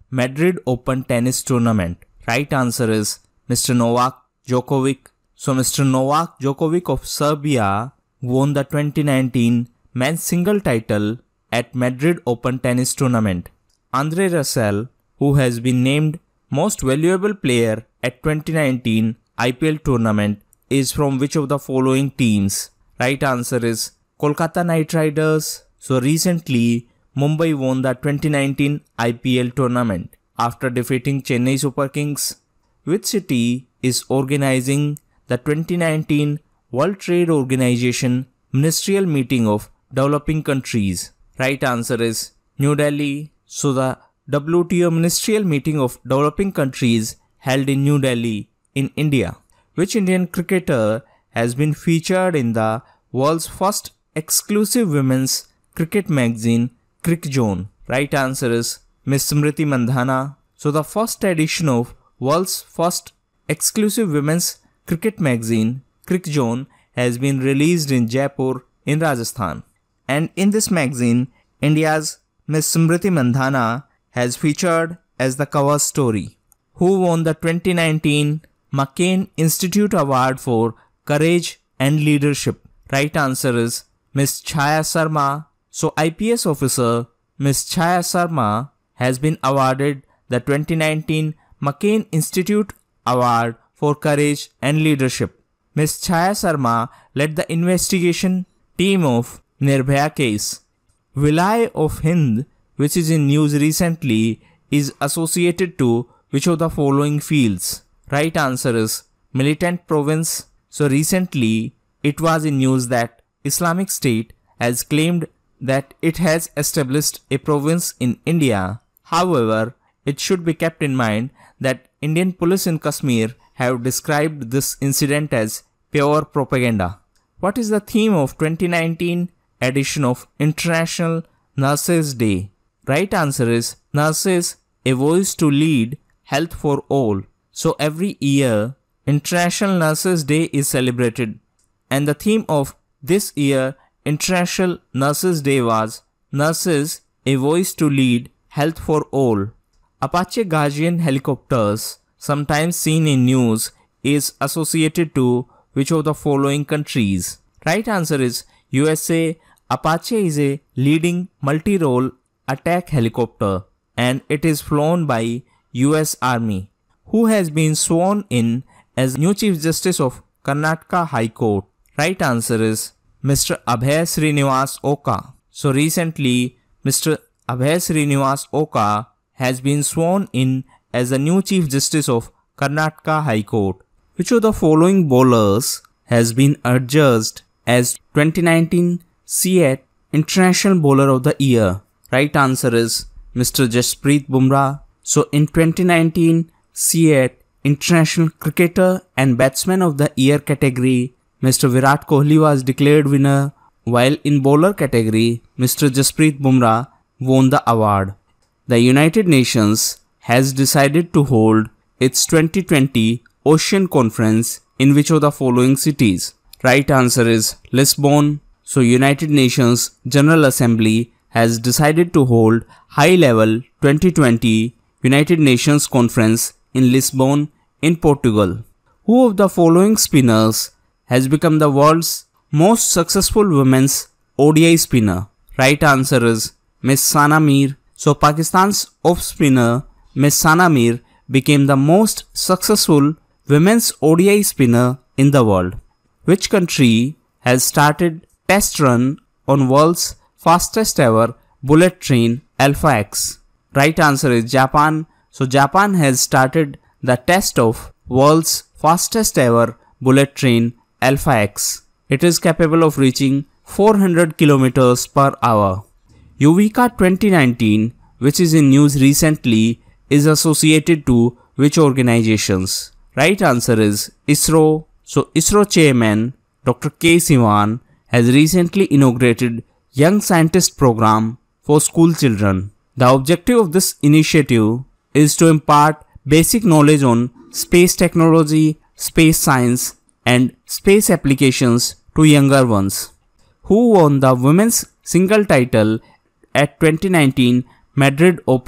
Madrid Open Tennis Tournament? Right answer is Mr. Novak Djokovic. So Mr. Novak Djokovic of Serbia won the 2019 men's single title at Madrid Open Tennis Tournament. Andre Russell, who has been named Most Valuable Player at 2019 IPL Tournament, is from which of the following teams? Right answer is Kolkata Knight Riders. So recently, Mumbai won the 2019 IPL Tournament after defeating Chennai Super Kings. Which city is organizing the 2019 World Trade Organization Ministerial Meeting of Developing Countries? Right answer is New Delhi. So the WTO Ministerial Meeting of Developing Countries held in New Delhi in India. Which Indian cricketer has been featured in the world's first exclusive women's cricket magazine, CricZone? Right answer is Miss Smriti Mandhana. So the first edition of world's first exclusive women's cricket magazine, CricZone, has been released in Jaipur in Rajasthan. And in this magazine, India's Miss Smriti Mandhana has featured as the cover story. Who won the 2019 McCain Institute Award for Courage and Leadership? Right answer is Miss Chaya Sharma. So IPS officer Miss Chaya Sharma has been awarded the 2019 McCain Institute Award for Courage and Leadership. Miss Chaya Sharma led the investigation team of Nirbhaya case. Vilay of Hind, which is in news recently, is associated to which of the following fields? Right answer is Militant Province. So recently, it was in news that Islamic State has claimed that it has established a province in India. However, it should be kept in mind that Indian police in Kashmir have described this incident as pure propaganda. What is the theme of 2019 edition of International Nurses Day? Right answer is Nurses, a Voice to Lead, Health for All. So every year, International Nurses Day is celebrated. And the theme of this year International Nurses Day was Nurses, a Voice to Lead, Health for All. Apache Guardian helicopters, sometimes seen in news, is associated to which of the following countries? Right answer is USA. Apache is a leading multi-role attack helicopter and it is flown by US Army. Who has been sworn in as new Chief Justice of Karnataka High Court? Right answer is Mr. Abhay Srinivas Oka. So recently, Mr. Abhay Srinivas Oka has been sworn in as the new Chief Justice of Karnataka High Court. Which of the following bowlers has been adjudged as 2019 CIAT International Bowler of the Year? Right answer is Mr. Jasprit Bumrah. So in 2019 CIAT International Cricketer and Batsman of the Year category, Mr. Virat Kohli was declared winner, while in bowler category, Mr. Jasprit Bumrah won the award. The United Nations has decided to hold its 2020 Ocean Conference in which of the following cities? Right answer is Lisbon. So United Nations General Assembly has decided to hold high-level 2020 United Nations Conference in Lisbon in Portugal. Who of the following spinners has become the world's most successful women's ODI spinner? Right answer is Miss Sana Mir. So Pakistan's off-spinner Miss Sana Mir became the most successful women's ODI spinner in the world. Which country has started test run on world's fastest ever bullet train Alpha X? Right answer is Japan. So Japan has started the test of world's fastest ever bullet train Alpha X. It is capable of reaching 400 km per hour. Yuvika 2019, which is in news recently, is associated to which organizations? Right answer is ISRO. So ISRO chairman Dr. K. Sivan has recently inaugurated Young Scientist Program for school children. The objective of this initiative is to impart basic knowledge on space technology, space science, and space applications to younger ones. Who won the women's single title at 2019 Madrid Open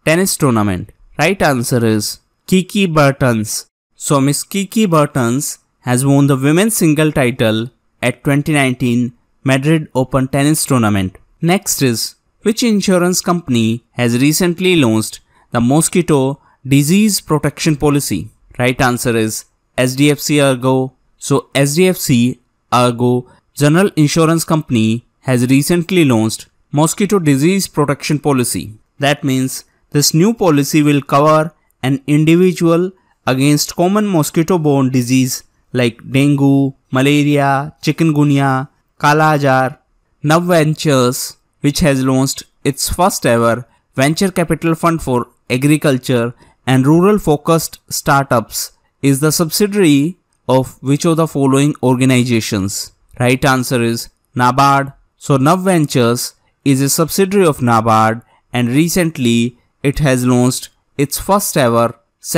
tennis tournament? Right answer is Kiki Bertens. So Miss Kiki Bertens has won the women's single title at 2019 Madrid Open tennis tournament. Next is, which insurance company has recently launched the mosquito disease protection policy? Right answer is SDFC Ergo. So SDFC Ergo General Insurance Company has recently launched mosquito disease protection policy. That means this new policy will cover an individual against common mosquito-borne disease like dengue, malaria, chikungunya, Kala Azar. Nav Ventures, which has launched its first ever venture capital fund for agriculture and rural focused startups, is the subsidiary of which of the following organizations? Right answer is NABARD. So Nav Ventures is a subsidiary of NABARD, and recently it has launched its first ever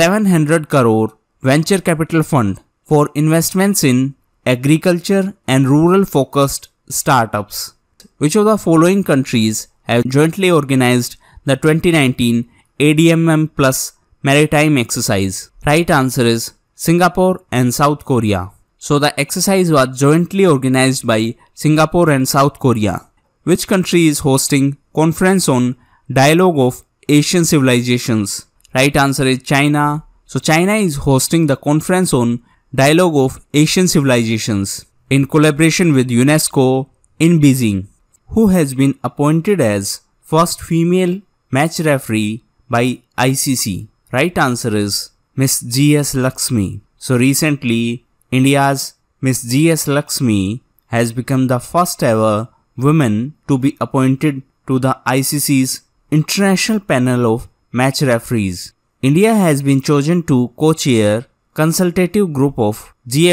700 crore venture capital fund for investments in agriculture and rural focused startups. Which of the following countries have jointly organized the 2019 ADMM Plus maritime exercise? Right answer is Singapore and South Korea. So the exercise was jointly organized by Singapore and South Korea. Which country is hosting conference on dialogue of Asian civilizations? Right answer is China. So China is hosting the conference on dialogue of Asian civilizations in collaboration with UNESCO in Beijing. Who has been appointed as first female match referee by ICC? Right answer is Miss G.S. Lakshmi. So recently, India's Miss G.S. Lakshmi has become the first ever woman to be appointed to the ICC's International Panel of Match Referees. India has been chosen to co-chair consultative group of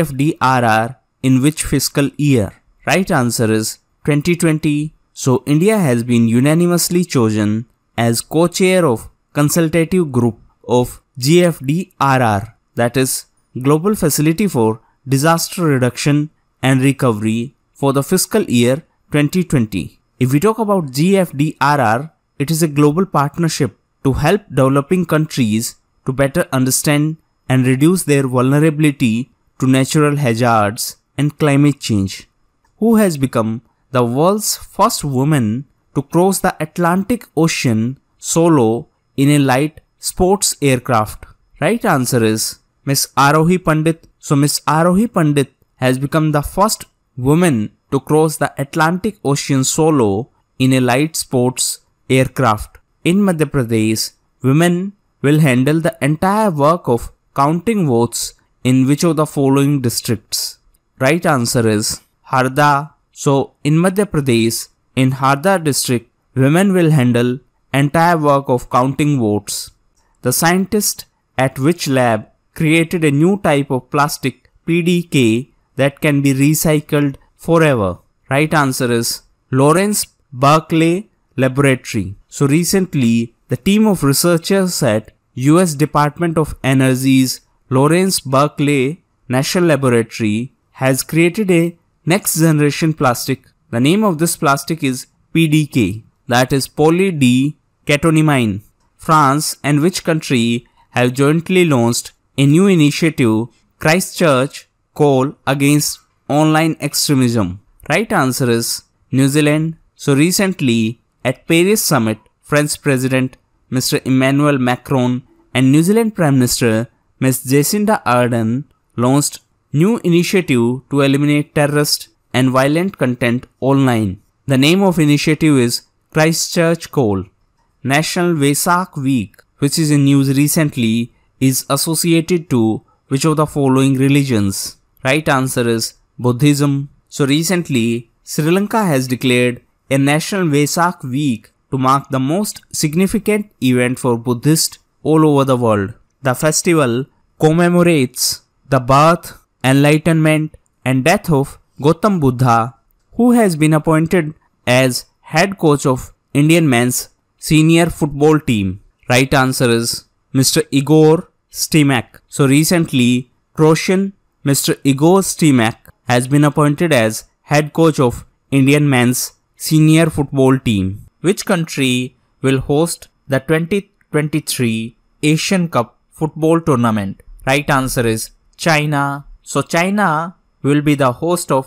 GFDRR in which fiscal year? Right answer is 2020. So India has been unanimously chosen as co-chair of consultative group of GFDRR, that is Global Facility for Disaster Reduction and Recovery, for the fiscal year 2020. If we talk about GFDRR, it is a global partnership to help developing countries to better understand and reduce their vulnerability to natural hazards and climate change. Who has become the world's first woman to cross the Atlantic Ocean solo in a light sports aircraft? Right answer is Miss Arohi Pandit. So Miss Arohi Pandit has become the first woman to cross the Atlantic Ocean solo in a light sports aircraft. In Madhya Pradesh, women will handle the entire work of counting votes in which of the following districts? Right answer is Harda. So in Madhya Pradesh, in Harda district, women will handle entire work of counting votes. The scientist at which lab created a new type of plastic PDK that can be recycled forever? Right answer is Lawrence Berkeley Laboratory. So recently, the team of researchers at US Department of Energy's Lawrence Berkeley National Laboratory has created a next generation plastic. The name of this plastic is PDK, that is poly-D-ketonimine. France and which country have jointly launched a new initiative, Christchurch Call Against Online Extremism? Right answer is New Zealand. So recently at Paris Summit, French President Mr. Emmanuel Macron and New Zealand Prime Minister Ms. Jacinda Ardern launched new initiative to eliminate terrorist and violent content online. The name of initiative is Christchurch Call. National Vesak Week, which is in news recently, is associated to which of the following religions? Right answer is Buddhism. So recently, Sri Lanka has declared a National Vesak Week to mark the most significant event for Buddhists all over the world. The festival commemorates the birth, enlightenment and death of Gautam Buddha, who has been appointed as head coach of Indian men's senior football team. Right answer is Mr. Igor Stimac. So recently, Croatian Mr. Igor Stimac has been appointed as head coach of Indian men's senior football team. Which country will host the 2023 Asian Cup football tournament? Right answer is China. So China will be the host of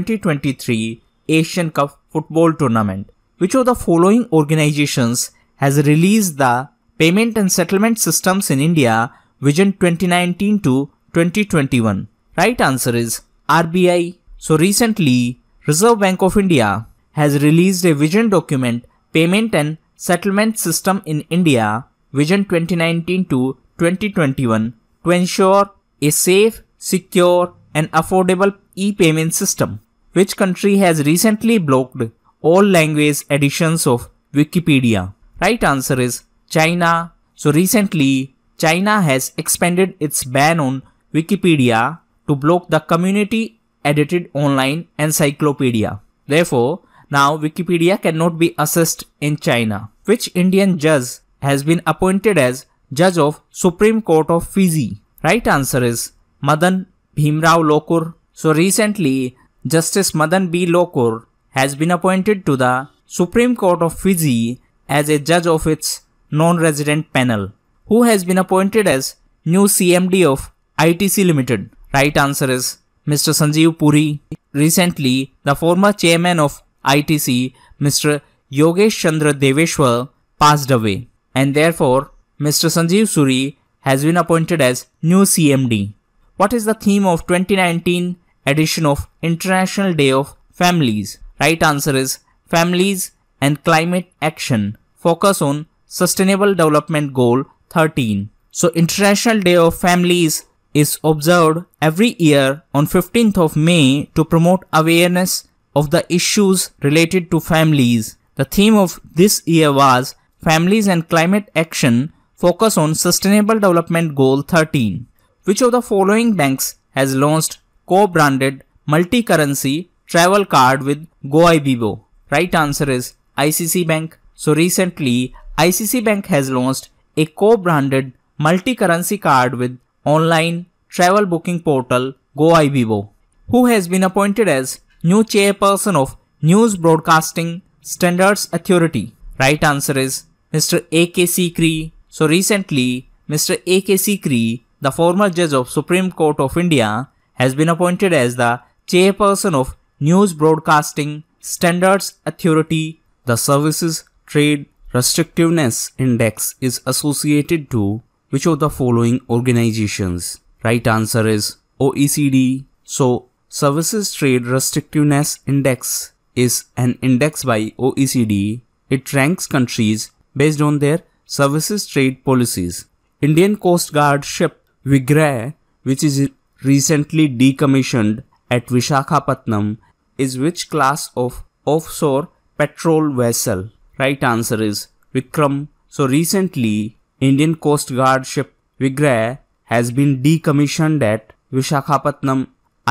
2023 Asian Cup football tournament. Which of the following organizations has released the Payment and Settlement Systems in India Vision 2019 to 2021? Right answer is RBI. So recently, Reserve Bank of India has released a vision document, Payment and Settlement System in India Vision 2019 to 2021, to ensure a safe, secure and affordable e-payment system. Which country has recently blocked all language editions of Wikipedia? Right answer is China. So recently, China has expanded its ban on Wikipedia to block the community edited online encyclopedia. Therefore, now Wikipedia cannot be accessed in China. Which Indian judge has been appointed as Judge of Supreme Court of Fiji? Right answer is Madan Bhimrao Lokur. So recently, Justice Madan B. Lokur has been appointed to the Supreme Court of Fiji as a judge of its non-resident panel. Who has been appointed as new CMD of ITC Limited? Right answer is Mr. Sanjeev Puri. Recently, the former chairman of ITC, Mr. Yogesh Chandra Deveshwar, passed away, and therefore Mr. Sanjeev Suri has been appointed as new CMD. What is the theme of 2019 edition of International Day of Families? Right answer is Families and Climate Action. Focus on Sustainable Development Goal 13. So International Day of Families is observed every year on 15th of May to promote awareness of the issues related to families. The theme of this year was Families and Climate Action. Focus on Sustainable Development Goal 13. Which of the following banks has launched co-branded multi-currency travel card with GoIbibo? Right answer is ICC Bank. So recently, ICC Bank has launched a co-branded multi-currency card with online travel booking portal GoIbibo. Who has been appointed as new chairperson of News Broadcasting Standards Authority? Right answer is Mr. A.K. Sikri. So recently, Mr. A.K. Sikri, the former judge of Supreme Court of India, has been appointed as the chairperson of News Broadcasting Standards Authority. The Services Trade Restrictiveness Index is associated to which of the following organizations? Right answer is OECD. So, Services Trade Restrictiveness Index is an index by OECD. It ranks countries based on their services trade policies. Indian Coast Guard ship Vigrah, which is recently decommissioned at Visakhapatnam, is which class of offshore patrol vessel? Right answer is Vikram. So recently, Indian Coast Guard ship Vigrah has been decommissioned at Visakhapatnam.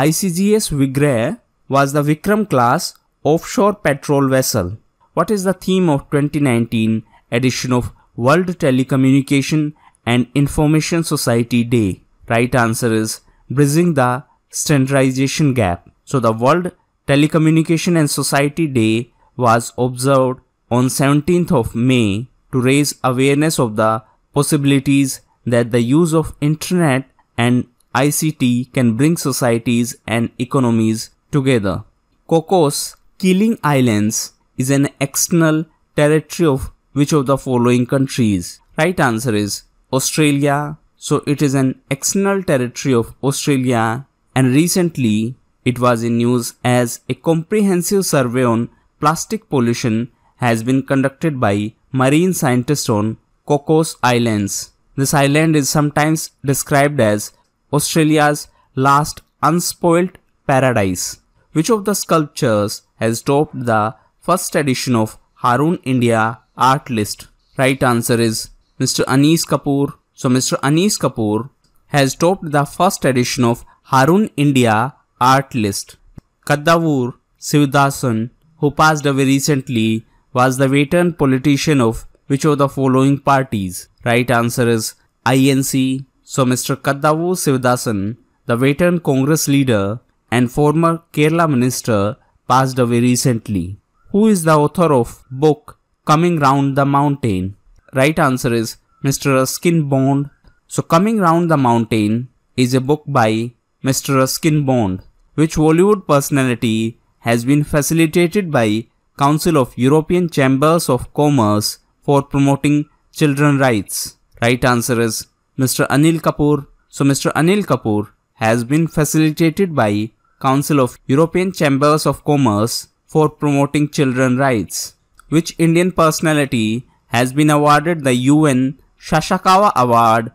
ICGS Vigrah was the Vikram class offshore patrol vessel. What is the theme of 2019 edition of World Telecommunication and Information Society Day? Right answer is Bridging the Standardization Gap. So the World Telecommunication and Society Day was observed on 17th of May to raise awareness of the possibilities that the use of internet and ICT can bring societies and economies together. Cocos Keeling Islands is an external territory of which of the following countries? Right answer is Australia. So it is an external territory of Australia, and recently it was in news as a comprehensive survey on plastic pollution has been conducted by marine scientists on Cocos Islands. This island is sometimes described as Australia's last unspoiled paradise. Which of the sculptures has topped the first edition of Harun India Art List? Right answer is Mr. Anis Kapoor. So Mr. Anis Kapoor has topped the first edition of Harun India Art List. Kadavur Sivdasan, who passed away recently, was the veteran politician of which of the following parties? Right answer is INC. So Mr. Kadavur Sivdasan, the veteran Congress leader and former Kerala minister, passed away recently. Who is the author of book Coming Round the Mountain? Right answer is Mr. Ruskin Bond. So Coming Round the Mountain is a book by Mr. Ruskin Bond, which Bollywood personality has been facilitated by Council of European Chambers of Commerce for promoting children rights. Right answer is Mr. Anil Kapoor. So Mr. Anil Kapoor has been facilitated by Council of European Chambers of Commerce for promoting children rights. Which Indian personality has been awarded the UN Sasakawa Award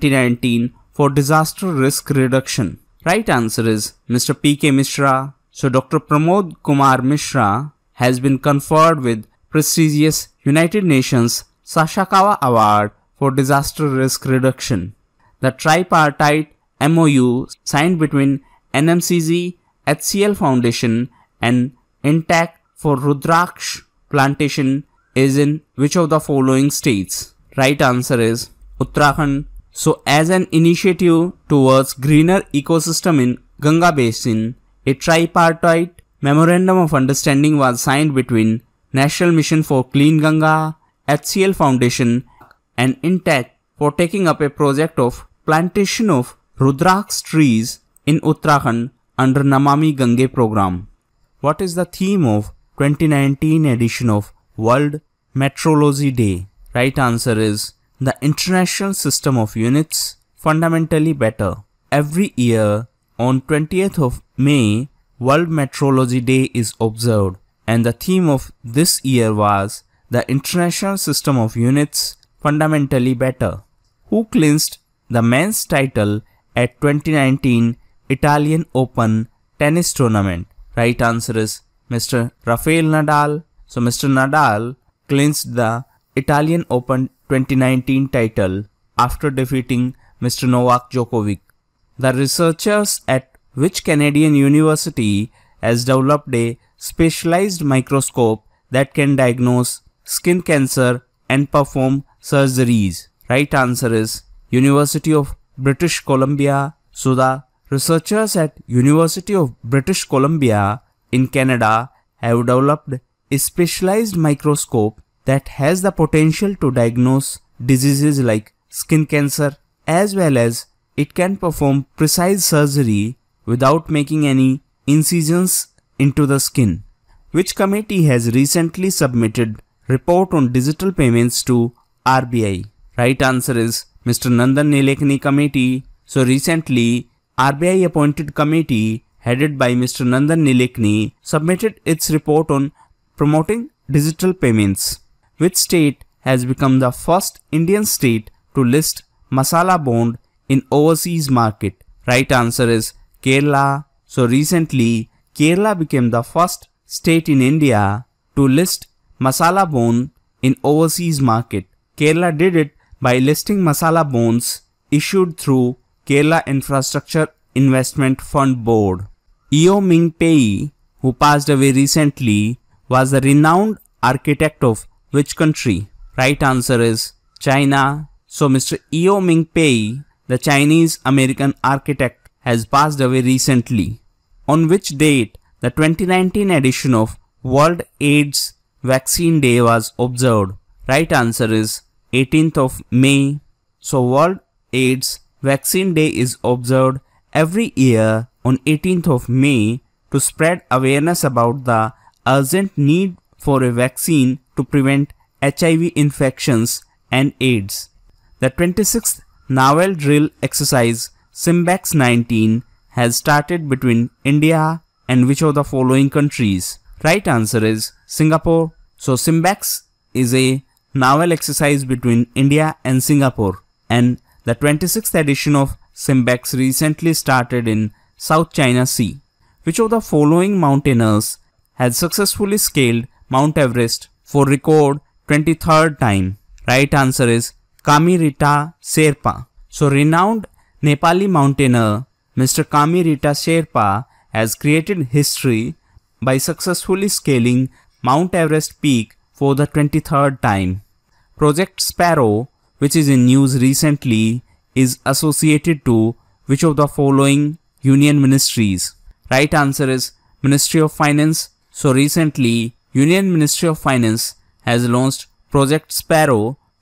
2019 for disaster risk reduction? Right answer is Mr. P.K. Mishra. So Dr. Pramod Kumar Mishra has been conferred with prestigious United Nations Sasakawa Award for disaster risk reduction. The tripartite MOU signed between NMCG, HCL Foundation and Intact for Rudraksh plantation is in which of the following states? Right answer is Uttarakhand. So as an initiative towards greener ecosystem in Ganga Basin, a tripartite memorandum of understanding was signed between National Mission for Clean Ganga, HCL Foundation and Intact for taking up a project of plantation of Rudraksh trees in Uttarakhand under Namami Gange program. What is the theme of 2019 edition of World Metrology Day? Right answer is the International System of Units Fundamentally Better. Every year on 20th of May, World Metrology Day is observed, and the theme of this year was the International System of Units Fundamentally Better. Who clinched the men's title at 2019 Italian Open tennis tournament? Right answer is Mr. Rafael Nadal. So Mr. Nadal clinched the Italian Open 2019 title after defeating Mr. Novak Djokovic. The researchers at which Canadian university has developed a specialized microscope that can diagnose skin cancer and perform surgeries? Right answer is University of British Columbia. So the researchers at University of British Columbia in Canada have developed a specialized microscope that has the potential to diagnose diseases like skin cancer, as well as it can perform precise surgery without making any incisions into the skin. Which committee has recently submitted report on digital payments to RBI? Right answer is Mr. Nandan Nilekani Committee. So recently, RBI appointed committee headed by Mr. Nandan Nilekani submitted its report on promoting digital payments. Which state has become the first Indian state to list masala bond in overseas market? Right answer is Kerala. So recently, Kerala became the first state in India to list masala bond in overseas market. Kerala did it by listing masala bonds issued through Kerala Infrastructure Investment Fund Board. Eo Ming Pei, who passed away recently, was the renowned architect of which country? Right answer is China. So Mr. Eo Ming Pei, the Chinese American architect, has passed away recently. On which date the 2019 edition of World AIDS Vaccine Day was observed? Right answer is 18th of May. So World AIDS Vaccine Day is observed every year on 18th of May to spread awareness about the urgent need for a vaccine to prevent HIV infections and AIDS. The 26th Naval Drill Exercise Simbex 19 has started between India and which of the following countries? Right answer is Singapore. So Simbex is a naval exercise between India and Singapore, and the 26th edition of Simbex recently started in South China Sea. Which of the following mountaineers has successfully scaled Mount Everest for record 23rd time? Right answer is Kamirita Sherpa. So renowned Nepali mountaineer Mr. Kamirita Sherpa has created history by successfully scaling Mount Everest peak for the 23rd time. Project Sparrow, which is in news recently, is associated to which of the following union ministries? Right answer is Ministry of Finance. So recently, Union Ministry of Finance has launched Project Sparrow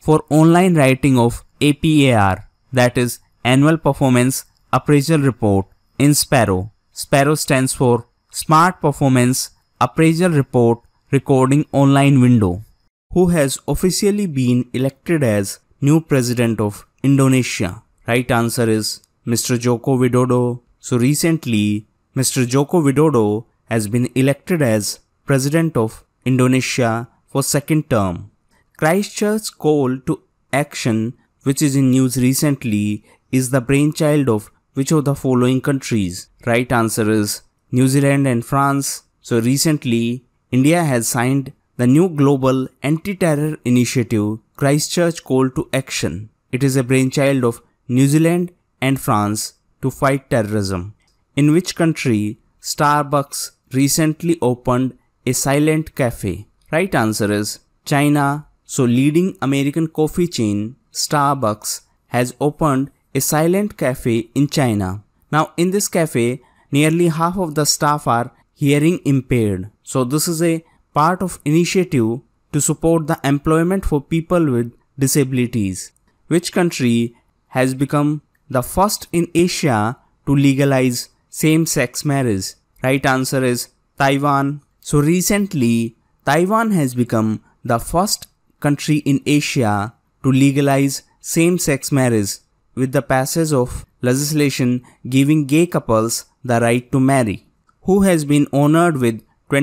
for online writing of APAR, that is Annual Performance Appraisal Report in Sparrow. Sparrow stands for Smart Performance Appraisal Report Recording Online Window. Who has officially been elected as new president of Indonesia? Right answer is Mr. Joko Widodo. So recently, Mr. Joko Widodo has been elected as president of Indonesia for second term. Christchurch call to action, which is in news recently, is the brainchild of which of the following countries? Right answer is New Zealand and France. So recently, India has signed the new global anti-terror initiative Christchurch Call to Action. It is a brainchild of New Zealand and France to fight terrorism. In which country Starbucks recently opened a silent cafe? Right answer is China. So leading American coffee chain Starbucks has opened a silent cafe in China. Now in this cafe, nearly half of the staff are hearing impaired. So this is a part of initiative to support the employment for people with disabilities. Which country has become the first in Asia to legalize same-sex marriage? Right answer is Taiwan. So recently, Taiwan has become the first country in Asia to legalize same-sex marriage with the passage of legislation giving gay couples the right to marry. Who has been honored with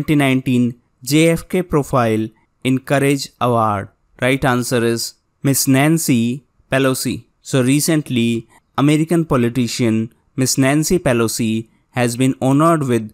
2019 JFK Profile in Courage Award? Right answer is Miss Nancy Pelosi. So recently, American politician Miss Nancy Pelosi has been honored with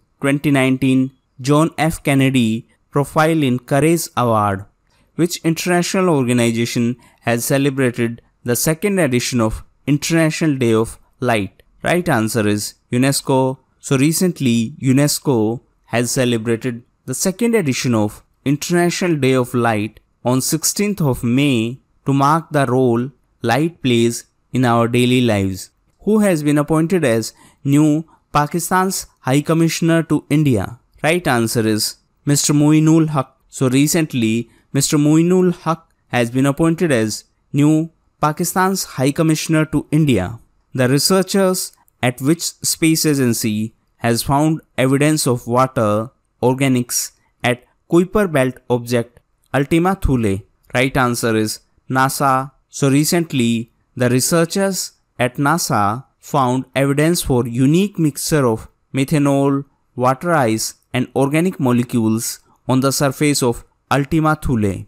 2019 John F. Kennedy Profile in Courage Award. Which international organization has celebrated the second edition of International Day of Light? Right answer is UNESCO. So recently, UNESCO has celebrated the second edition of International Day of Light on 16th of May to mark the role light plays in our daily lives. Who has been appointed as new Pakistan's High Commissioner to India? Right answer is Mr. Moinul Haq. So recently, Mr. Moinul Haq has been appointed as new Pakistan's High Commissioner to India. The researchers at which space agency has found evidence of water organics at Kuiper Belt object Ultima Thule? Right answer is NASA. So recently, the researchers at NASA found evidence for unique mixture of methanol, water ice and organic molecules on the surface of Ultima Thule.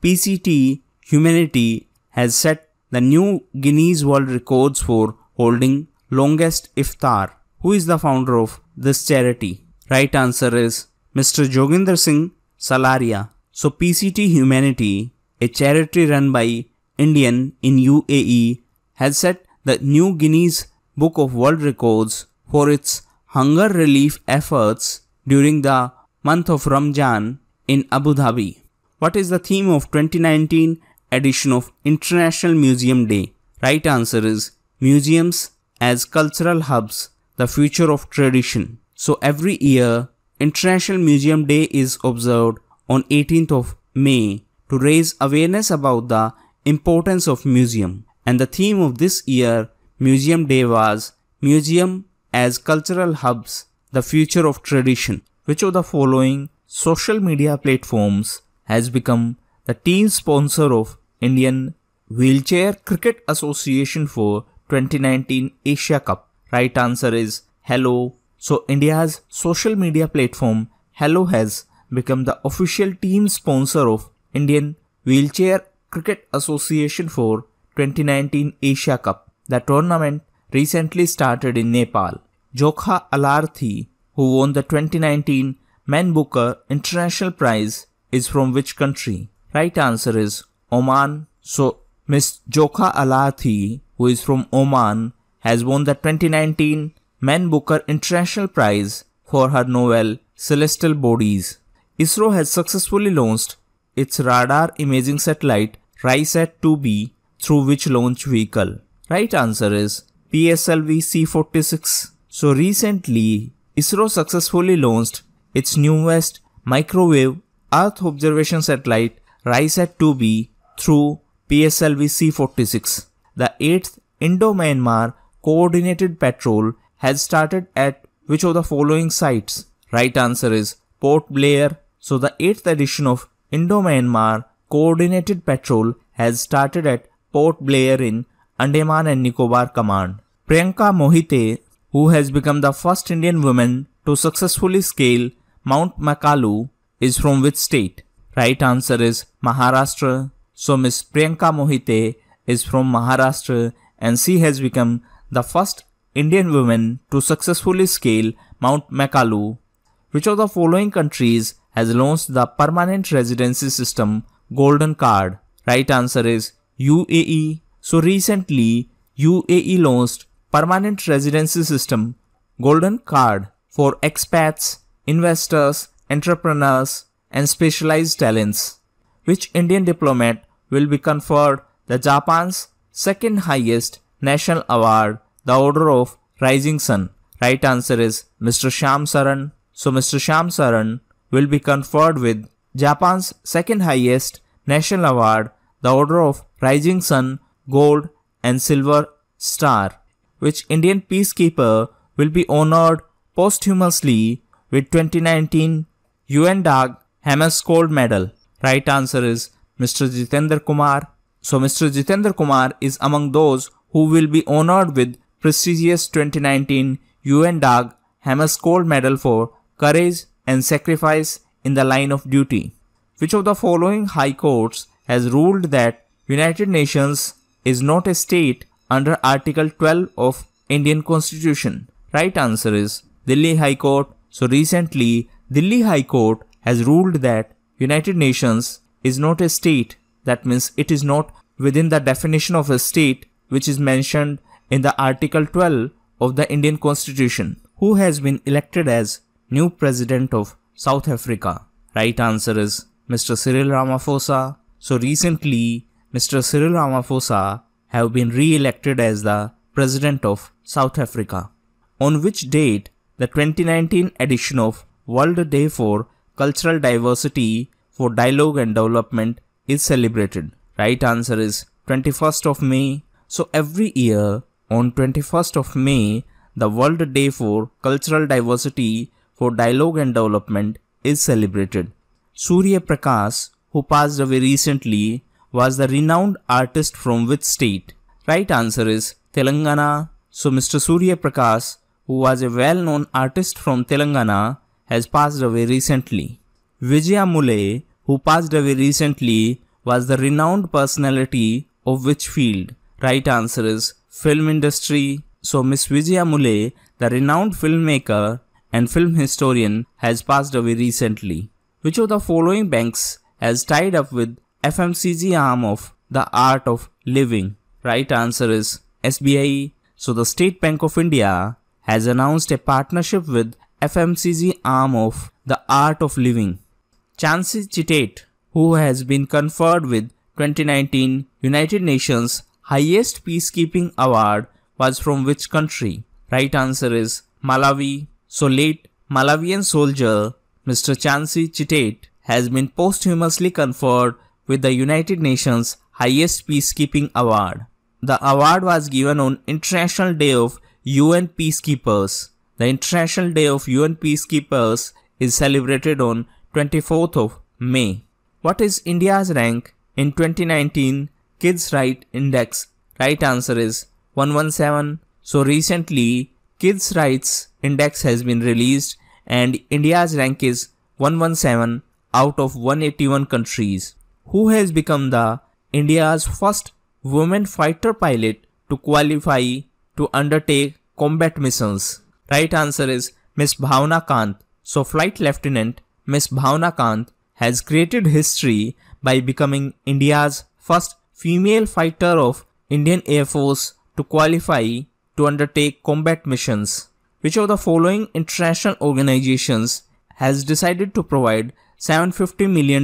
PCT Humanity has set the new Guinness World Records for holding longest iftar. Who is the founder of this charity? Right answer is Mr. Joginder Singh Salaria. So PCT Humanity, a charity run by Indian in UAE, has set the new Guinness Book of World Records for its hunger relief efforts during the month of Ramadan in Abu Dhabi. What is the theme of 2019 edition of International Museum Day? Right answer is Museums as Cultural Hubs, the Future of Tradition. So every year, International Museum Day is observed on 18th of May to raise awareness about the importance of museum. And the theme of this year Museum Day was Museum as Cultural Hubs, the Future of Tradition. Which of the following social media platforms has become the team sponsor of Indian Wheelchair Cricket Association for 2019 Asia Cup? Right answer is Hello. So India's social media platform Hello has become the official team sponsor of Indian Wheelchair Cricket Association for 2019 Asia Cup. The tournament recently started in Nepal. Jokha Alarthi, who won the 2019 Man Booker International Prize, is from which country? Right answer is Oman. So Miss Jokha Alarthi, who is from Oman, has won the 2019 Man Booker International Prize for her novel Celestial Bodies. ISRO has successfully launched its radar imaging satellite RISAT-2B through which launch vehicle? Right answer is PSLV C-46. So recently, ISRO successfully launched its newest microwave Earth observation satellite RISAT-2B through PSLV C-46. The 8th Indo-Myanmar Coordinated Patrol has started at which of the following sites? Right answer is Port Blair. So the 8th edition of Indo-Myanmar Coordinated Patrol has started at Port Blair in Andaman and Nicobar Command. Priyanka Mohite, who has become the first Indian woman to successfully scale Mount Makalu, is from which state? Right answer is Maharashtra. So Miss Priyanka Mohite is from Maharashtra and she has become the first Indian woman to successfully scale Mount Makalu. Which of the following countries has launched the permanent residency system Golden Card? Right answer is UAE. So recently UAE launched permanent residency system Golden Card for expats, investors, entrepreneurs and specialized talents. Which Indian diplomat will be conferred the Japan's second highest national award, the Order of Rising Sun? Right answer is Mr. Shyam Saran. So Mr. Shyam Saran will be conferred with Japan's second highest national award, the Order of Rising Sun, Gold and Silver Star. Which Indian peacekeeper will be honored posthumously with 2019 UN Dag Hammarskjöld Medal? Right answer is Mr. Jitendra Kumar. So Mr. Jitendra Kumar is among those who will be honored with prestigious 2019 UN Dag Hammarskjöld Medal for courage and sacrifice in the line of duty. Which of the following high courts has ruled that United Nations is not a state under Article 12 of Indian Constitution? Right answer is Delhi High Court. So recently Delhi High Court has ruled that United Nations is not a state. That means it is not within the definition of a state which is mentioned in the Article 12 of the Indian Constitution. Who has been elected as new president of South Africa? Right answer is Mr. Cyril Ramaphosa. So recently Mr. Cyril Ramaphosa have been re-elected as the president of South Africa. On which date the 2019 edition of World Day for Cultural Diversity for Dialogue and Development is celebrated? Right answer is 21st of May. So every year on 21st of May, the World Day for Cultural Diversity for Dialogue and Development is celebrated. Surya Prakash, who passed away recently, was the renowned artist from which state? Right answer is Telangana. So Mr. Surya Prakash, who was a well-known artist from Telangana, has passed away recently. Vijaya Mulay, who passed away recently, was the renowned personality of which field? Right answer is film industry. So Miss Vijaya Mulay, the renowned filmmaker and film historian, has passed away recently. Which of the following banks has tied up with FMCG arm of the Art of Living? Right answer is SBI. So the State Bank of India has announced a partnership with FMCG arm of the Art of Living. Chancy Chitate, who has been conferred with 2019 United Nations highest peacekeeping award, was from which country? Right answer is Malawi. So late Malawian soldier Mr. Chancy Chitate has been posthumously conferred with the United Nations highest peacekeeping award. The award was given on International Day of UN Peacekeepers. The International Day of UN Peacekeepers is celebrated on 24th of May. What is India's rank in 2019 Kids Right Index? Right answer is 117. So recently Kids Rights Index has been released and India's rank is 117 out of 181 countries. Who has become the India's first woman fighter pilot to qualify to undertake combat missions? Right answer is Miss Bhavna Kant. So Flight Lieutenant Miss Bhavna Kant has created history by becoming India's first female fighter of Indian Air Force to qualify to undertake combat missions. Which of the following international organizations has decided to provide $750 million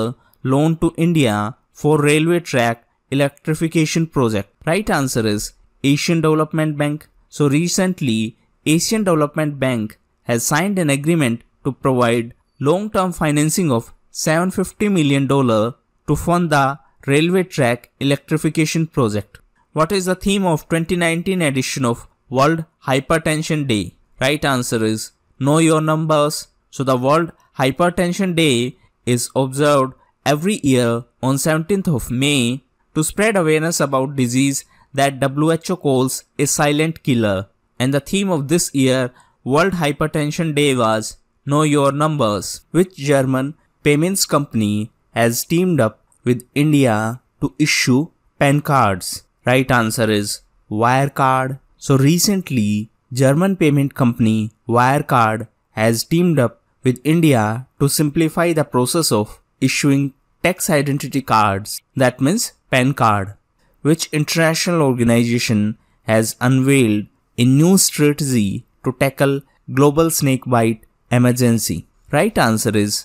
loan to India for railway track electrification project? Right answer is Asian Development Bank. So recently Asian Development Bank has signed an agreement to provide long-term financing of $750 million to fund the railway track electrification project. What is the theme of 2019 edition of World Hypertension Day? Right answer is Know Your Numbers. So the World Hypertension Day is observed every year on 17th of May to spread awareness about disease that WHO calls a silent killer. And the theme of this year World Hypertension Day was Know Your Numbers. Which German payments company has teamed up with India to issue PAN cards? Right answer is Wirecard. So recently, German payment company Wirecard has teamed up with India to simplify the process of issuing tax identity cards. That means PAN card. Which international organization has unveiled a new strategy to tackle global snakebite emergency? Right answer is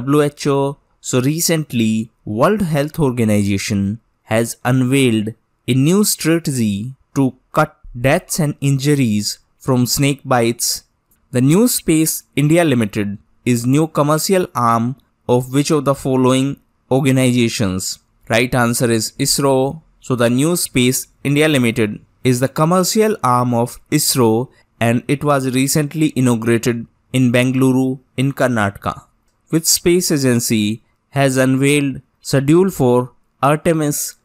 WHO. So recently, World Health Organization has unveiled a new strategy to cut deaths and injuries from snake bites. The New Space India Limited is new commercial arm of which of the following organizations? Right answer is ISRO. So the New Space India Limited is the commercial arm of ISRO and it was recently inaugurated in Bengaluru in Karnataka. Which space agency has unveiled schedule for Artemis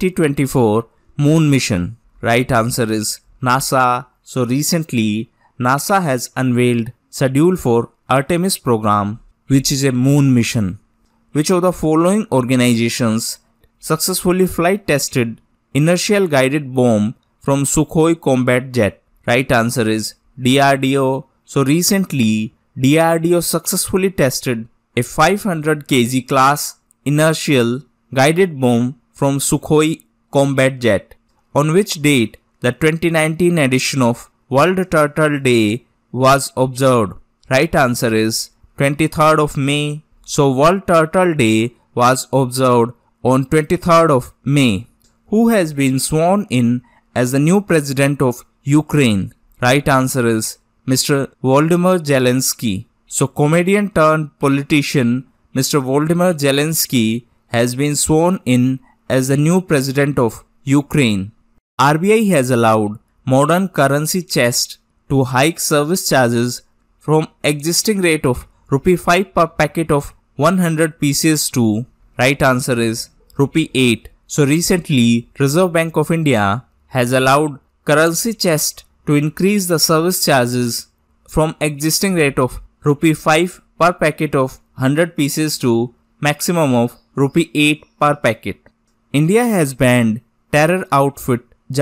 2024 moon mission? Right answer is NASA. So recently NASA has unveiled schedule for Artemis program, which is a moon mission. Which of the following organizations successfully flight tested inertial guided bomb from Sukhoi combat jet? Right answer is DRDO. So recently DRDO successfully tested a 500 kg class inertial guided bomb from Sukhoi combat jet. On which date the 2019 edition of World Turtle Day was observed? Right answer is 23rd of May. So World Turtle Day was observed on 23rd of May. Who has been sworn in as the new president of Ukraine? Right answer is Mr. Volodymyr Zelensky. So comedian turned politician Mr. Volodymyr Zelensky has been sworn in as the new president of Ukraine. RBI has allowed modern currency chest to hike service charges from existing rate of rupee 5 per packet of 100 pieces to, right answer is rupee 8. So recently Reserve Bank of India has allowed currency chest to increase the service charges from existing rate of rupee 5 per packet of 100 pieces to maximum of rupee 8 per packet. India has banned terror outfit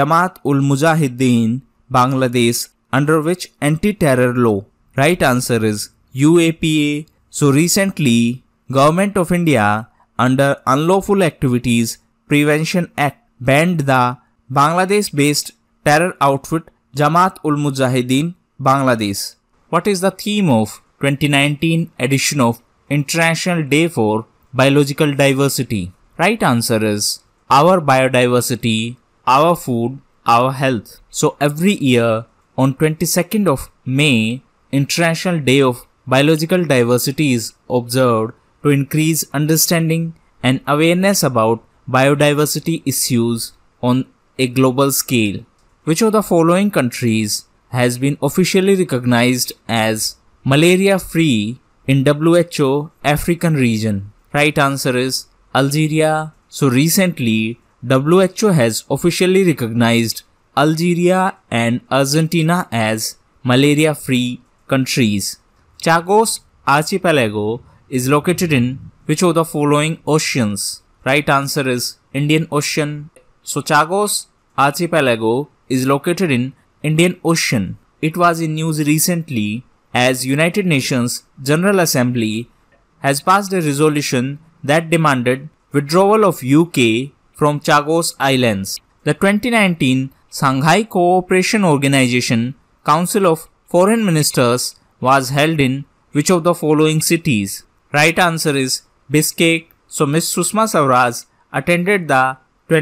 Jamaat-ul-Mujahideen Bangladesh under which anti-terror law? Right answer is UAPA. So recently Government of India under Unlawful Activities Prevention Act banned the Bangladesh-based terror outfit Jamaat-ul-Mujahideen Bangladesh. What is the theme of 2019 edition of International Day for Biological Diversity? Right answer is Our Biodiversity, Our Food, Our Health. So every year on 22nd of May, International Day of Biological Diversity is observed to increase understanding and awareness about biodiversity issues on a global scale. Which of the following countries has been officially recognized as malaria-free in WHO African region? Right answer is Algeria. So recently WHO has officially recognized Algeria and Argentina as malaria-free countries. Chagos Archipelago is located in which of the following oceans? Right answer is Indian Ocean. So Chagos Archipelago is located in Indian Ocean. It was in news recently as United Nations General Assembly has passed a resolution that demanded withdrawal of UK from Chagos Islands. The 2019 Shanghai Cooperation Organization Council of Foreign Ministers was held in which of the following cities? Right answer is Bishkek. So Ms. Sushma Swaraj attended the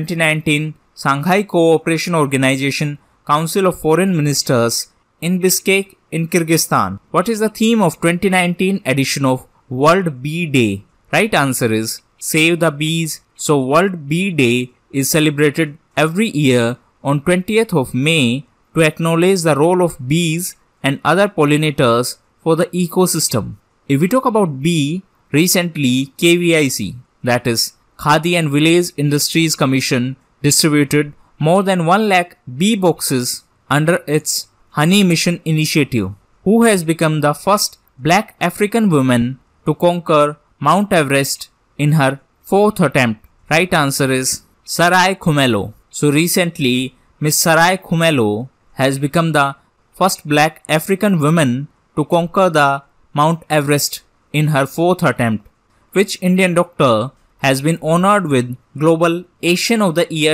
2019 Shanghai Cooperation Organization Council of Foreign Ministers in Bishkek in Kyrgyzstan. What is the theme of 2019 edition of World Bee Day? Right answer is Save the Bees. So World Bee Day is celebrated every year on 20th of May to acknowledge the role of bees and other pollinators for the ecosystem. If we talk about bee, recently KVIC, that is Khadi and Village Industries Commission, distributed more than 1 lakh bee boxes under its Honey Mission initiative. Who has become the first black African woman to conquer Mount Everest in her 4th attempt? Right answer is Sarai Khumalo. So recently, Miss Sarai Khumalo has become the first black African woman to conquer the Mount Everest in her 4th attempt. Which Indian doctor has been honored with Global Asian of the Year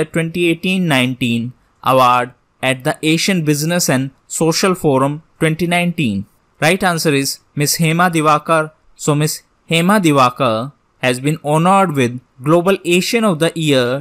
2018-19 award at the Asian Business and Social Forum 2019? Right answer is Miss Hema Diwakar. So Miss Hema Diwakar has been honored with Global Asian of the Year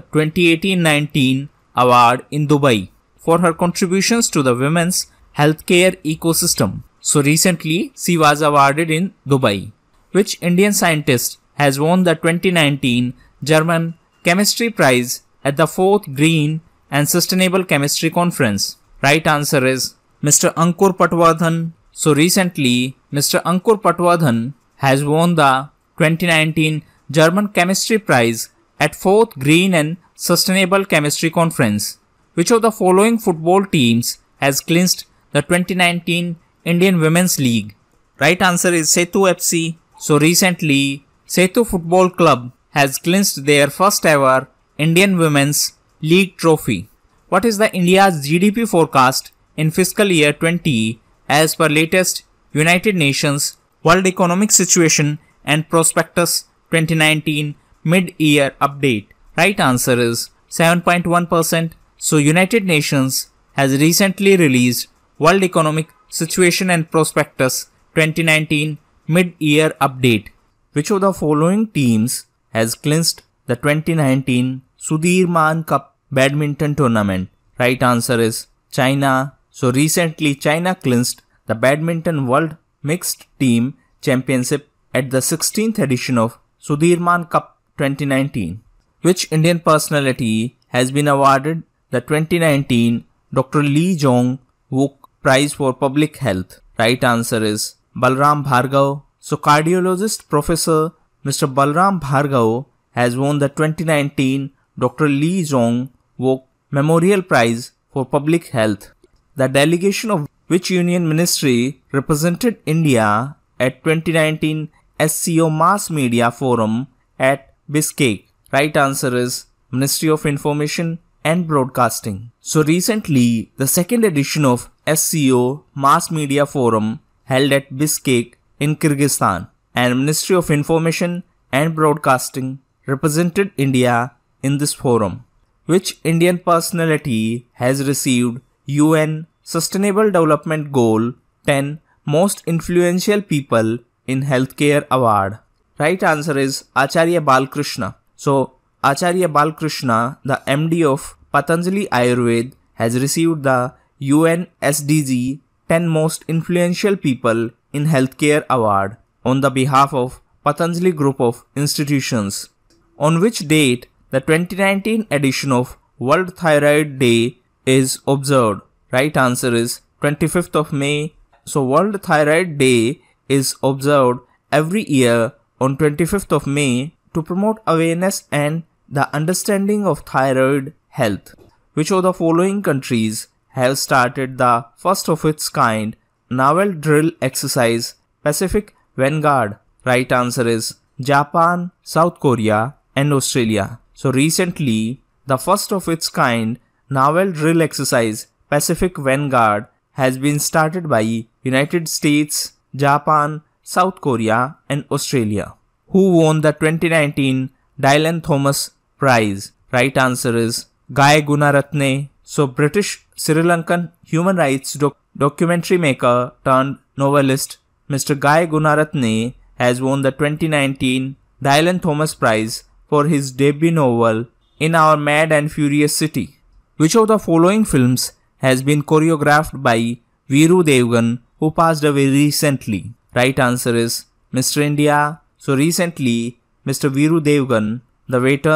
2018-19 award in Dubai for her contributions to the women's healthcare ecosystem. So recently she was awarded in Dubai. Which Indian scientist has won the 2019 German Chemistry Prize at the 4th Green and Sustainable Chemistry Conference? Right answer is Mr. Ankur Patwardhan. So recently, Mr. Ankur Patwardhan has won the 2019 German Chemistry Prize at 4th Green and Sustainable Chemistry Conference. Which of the following football teams has clinched the 2019 Indian Women's League? Right answer is Setu FC. So recently, Setu Football Club has clinched their first ever Indian Women's League trophy. What is the India's GDP forecast in fiscal year 20 as per latest United Nations World Economic Situation and Prospectus 2019 mid-year update? Right answer is 7.1%. So United Nations has recently released World Economic Situation and Prospectus 2019 mid-year update. Which of the following teams has clinched the 2019 Sudirman Cup badminton tournament? Right answer is China. So recently China clinched the Badminton World Mixed Team Championship at the 16th edition of Sudirman Cup 2019. Which Indian personality has been awarded the 2019 Dr. Lee Jong-wook Prize for Public Health? Right answer is Balram Bhargav. So cardiologist Professor Mr. Balram Bhargav has won the 2019 Dr. Lee Jong-wook Memorial Prize for Public Health. The delegation of which union ministry represented India at 2019 SCO Mass Media Forum at Bishkek? Right answer is Ministry of Information and Broadcasting. So recently, the second edition of SCO Mass Media Forum held at Bishkek in Kyrgyzstan, and Ministry of Information and Broadcasting represented India in this forum. Which Indian personality has received UN Sustainable Development Goal 10 Most Influential People in Healthcare Award? Right answer is Acharya Balkrishna. So Acharya Balkrishna, the MD of Patanjali Ayurved, has received the UN SDG 10 Most Influential People in Healthcare Award on the behalf of Patanjali Group of Institutions. On which date the 2019 edition of World Thyroid Day is observed? Right answer is 25th of May. So World Thyroid Day is observed every year on 25th of May to promote awareness and the understanding of thyroid health. Which of the following countries have started the first of its kind naval drill exercise Pacific Vanguard? Right answer is Japan, South Korea and Australia. So recently, the first of its kind naval drill exercise Pacific Vanguard has been started by United States, Japan, South Korea and Australia. Who won the 2019 Dylan Thomas Prize? Right answer is Guy Gunaratne. So British Sri Lankan human rights documentary maker turned novelist Mr. Guy Gunaratne has won the 2019 Dylan Thomas Prize for his debut novel In Our Mad and Furious City. Which of the following films has been choreographed by Veeru Devgan, who passed away recently? Right answer is Mr. India. So recently, Mr. Veeru Devgan, the veteran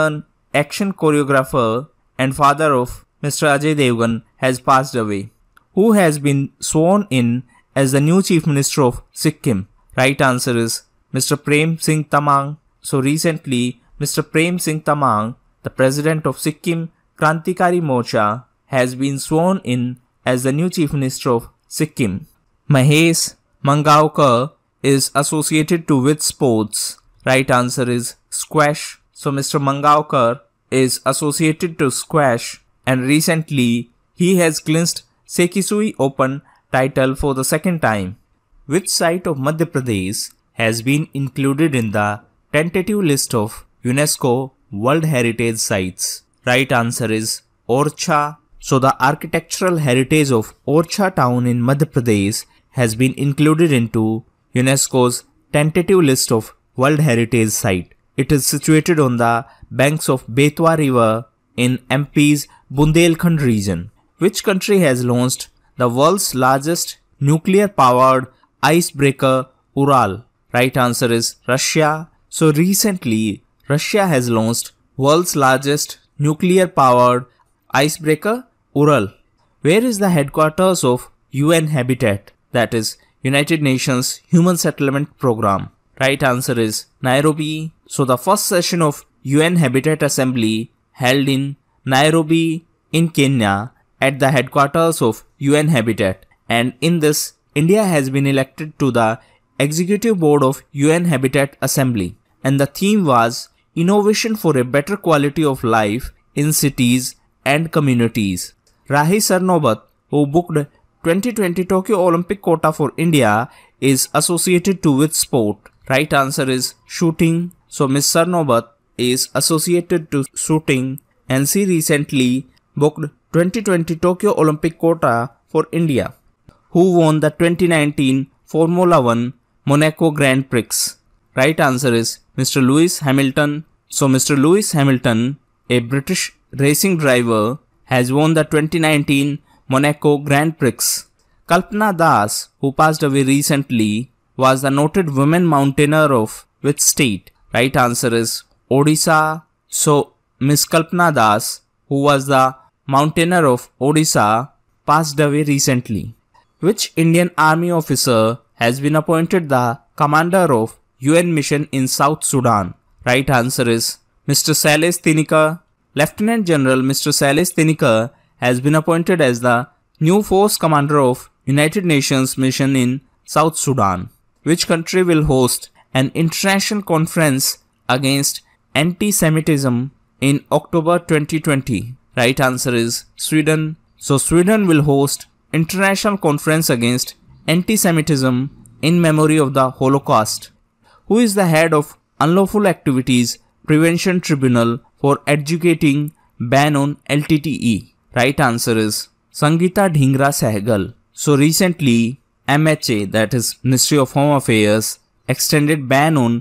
action choreographer and father of Mr. Ajay Devgan, has passed away. Who has been sworn in as the new Chief Minister of Sikkim? Right answer is Mr. Prem Singh Tamang. So recently, Mr. Prem Singh Tamang, the President of Sikkim Krantikari Morcha, has been sworn in as the new Chief Minister of Sikkim. Mahesh Mangaonkar is associated to which sports? Right answer is squash. So Mr. Mangaonkar is associated to squash, and recently he has clinched Sekisui Open title for the second time. Which site of Madhya Pradesh has been included in the tentative list of UNESCO World Heritage Sites? Right answer is Orcha. So the architectural heritage of Orcha town in Madhya Pradesh has been included into UNESCO's tentative list of World Heritage Site. It is situated on the banks of Betwa River in MP's Bundelkhand region. Which country has launched the world's largest nuclear-powered icebreaker Ural? Right answer is Russia. So recently, Russia has launched world's largest nuclear-powered icebreaker Ural. Where is the headquarters of UN Habitat, that is United Nations Human Settlement Program? Right answer is Nairobi. So the first session of UN Habitat Assembly held in Nairobi in Kenya at the headquarters of UN Habitat, and in this India has been elected to the Executive Board of UN Habitat Assembly, and the theme was Innovation for a Better Quality of Life in Cities and Communities. Rahi Sarnobat, who booked 2020 Tokyo Olympic quota for India, is associated to which sport? Right answer is shooting. So Ms. Sarnobat is associated to shooting, and she recently booked 2020 Tokyo Olympic quota for India. Who won the 2019 Formula 1 Monaco Grand Prix? Right answer is Mr. Lewis Hamilton. So Mr. Lewis Hamilton, a British racing driver, has won the 2019 Monaco Grand Prix. Kalpana Das, who passed away recently, was the noted women mountaineer of which state? Right answer is Odisha. So Miss Kalpana Das, who was the mountaineer of Odisha, passed away recently. Which Indian Army officer has been appointed the commander of UN mission in South Sudan? Right answer is Mr. Shailesh Tinekar. Lieutenant General Mr. Shailesh Tinekar has been appointed as the new force commander of United Nations mission in South Sudan. Which country will host an international conference against anti-Semitism in October 2020? Right answer is Sweden. So Sweden will host international conference against anti-Semitism in memory of the Holocaust. Who is the head of Unlawful Activities Prevention Tribunal for Educating Ban on LTTE? Right answer is Sangeeta Dhingra Sehgal. So recently, MHA, that is Ministry of Home Affairs, extended ban on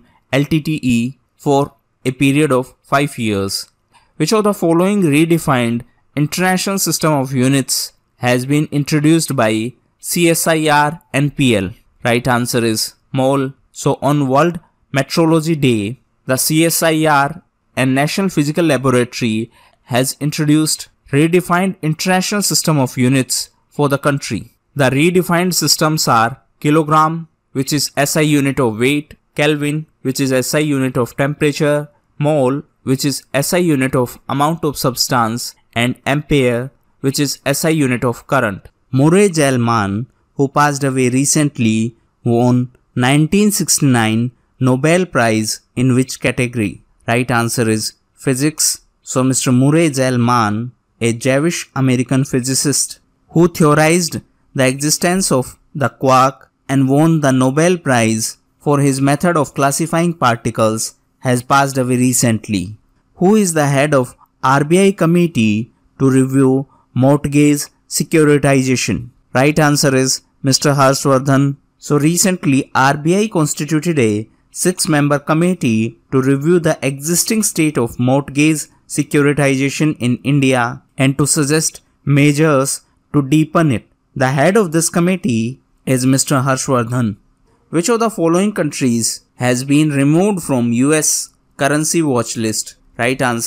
LTTE for a period of 5 years. Which of the following redefined international system of units has been introduced by CSIR NPL? Right answer is mole. So on World Metrology Day, the CSIR and National Physical Laboratory has introduced redefined international system of units for the country. The redefined systems are kilogram, which is SI unit of weight, Kelvin, which is SI unit of temperature, mole, which is SI unit of amount of substance, and ampere, which is SI unit of current. Murray Gell-Mann, who passed away recently, won 1969 Nobel Prize in which category? Right answer is physics. So Mr. Murray Gell-Mann, a Jewish American physicist who theorized the existence of the quark and won the Nobel Prize for his method of classifying particles, has passed away recently. Who is the head of RBI committee to review mortgage securitization? Right answer is Mr. Harshvardhan. So recently RBI constituted a 6-member committee to review the existing state of mortgage securitization in India and to suggest measures to deepen it. The head of this committee is Mr. Harshvardhan. Which of the following countries has been removed from US currency watch list? Right answer is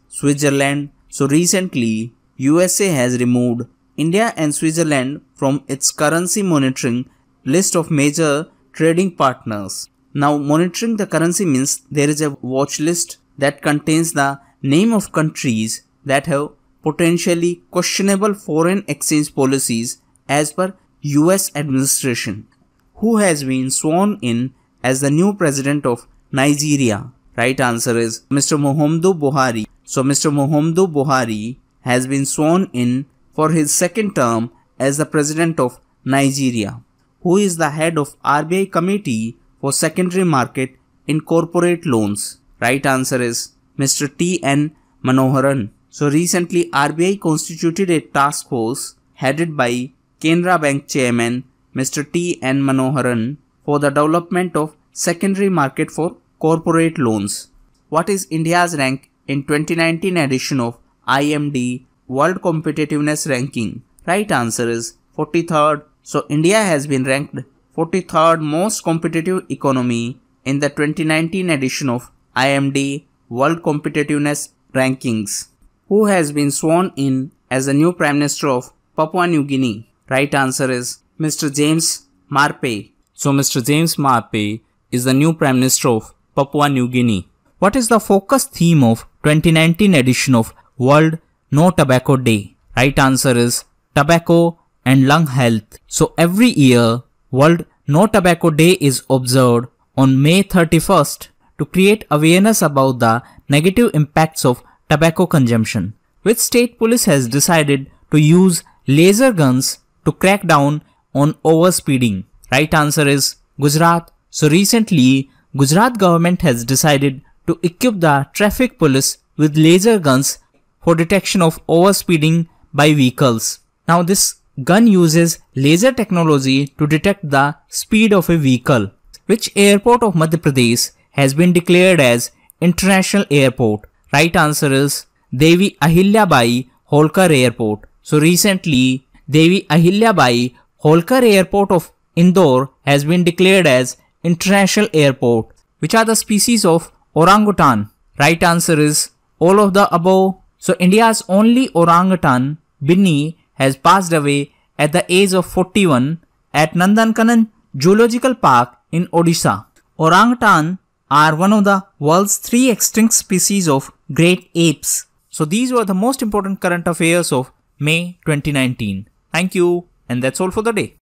Switzerland. So recently, USA has removed India and Switzerland from its currency monitoring list of major trading partners. Now, monitoring the currency means there is a watch list that contains the name of countries that have potentially questionable foreign exchange policies as per US administration. Who has been sworn in as the new president of Nigeria? Right answer is Mr. Muhammadu Buhari. So Mr. Muhammadu Buhari has been sworn in for his second term as the president of Nigeria. Who is the head of RBI Committee for Secondary Market in Corporate Loans? Right answer is Mr. T.N. Manoharan. So recently RBI constituted a task force headed by Canara Bank Chairman Mr. T.N. Manoharan for the development of secondary market for corporate loans. What is India's rank in 2019 edition of IMD World Competitiveness Ranking? Right answer is 43rd. So India has been ranked 43rd most competitive economy in the 2019 edition of IMD World Competitiveness Rankings. Who has been sworn in as the new Prime Minister of Papua New Guinea? Right answer is Mr. James Marape. So Mr. James Marape is the new Prime Minister of Papua New Guinea. What is the focus theme of 2019 edition of World No Tobacco Day? Right answer is tobacco and lung health. So every year World No Tobacco Day is observed on May 31st to create awareness about the negative impacts of tobacco consumption. Which state police has decided to use laser guns to crack down on overspeeding? Right answer is Gujarat. So recently Gujarat government has decided to equip the traffic police with laser guns for detection of overspeeding by vehicles. Now this gun uses laser technology to detect the speed of a vehicle. Which airport of Madhya Pradesh has been declared as international airport? Right answer is Devi Ahilyabai Holkar Airport. So recently Devi Ahilyabai Holkar Airport of Indore has been declared as international airport. Which are the species of orangutan? Right answer is all of the above. So India's only orangutan, Binny, has passed away at the age of 41 at Nandankanan Zoological Park in Odisha. Orangutan are one of the world's 3 extinct species of great apes. So these were the most important current affairs of May 2019. Thank you, and that's all for the day.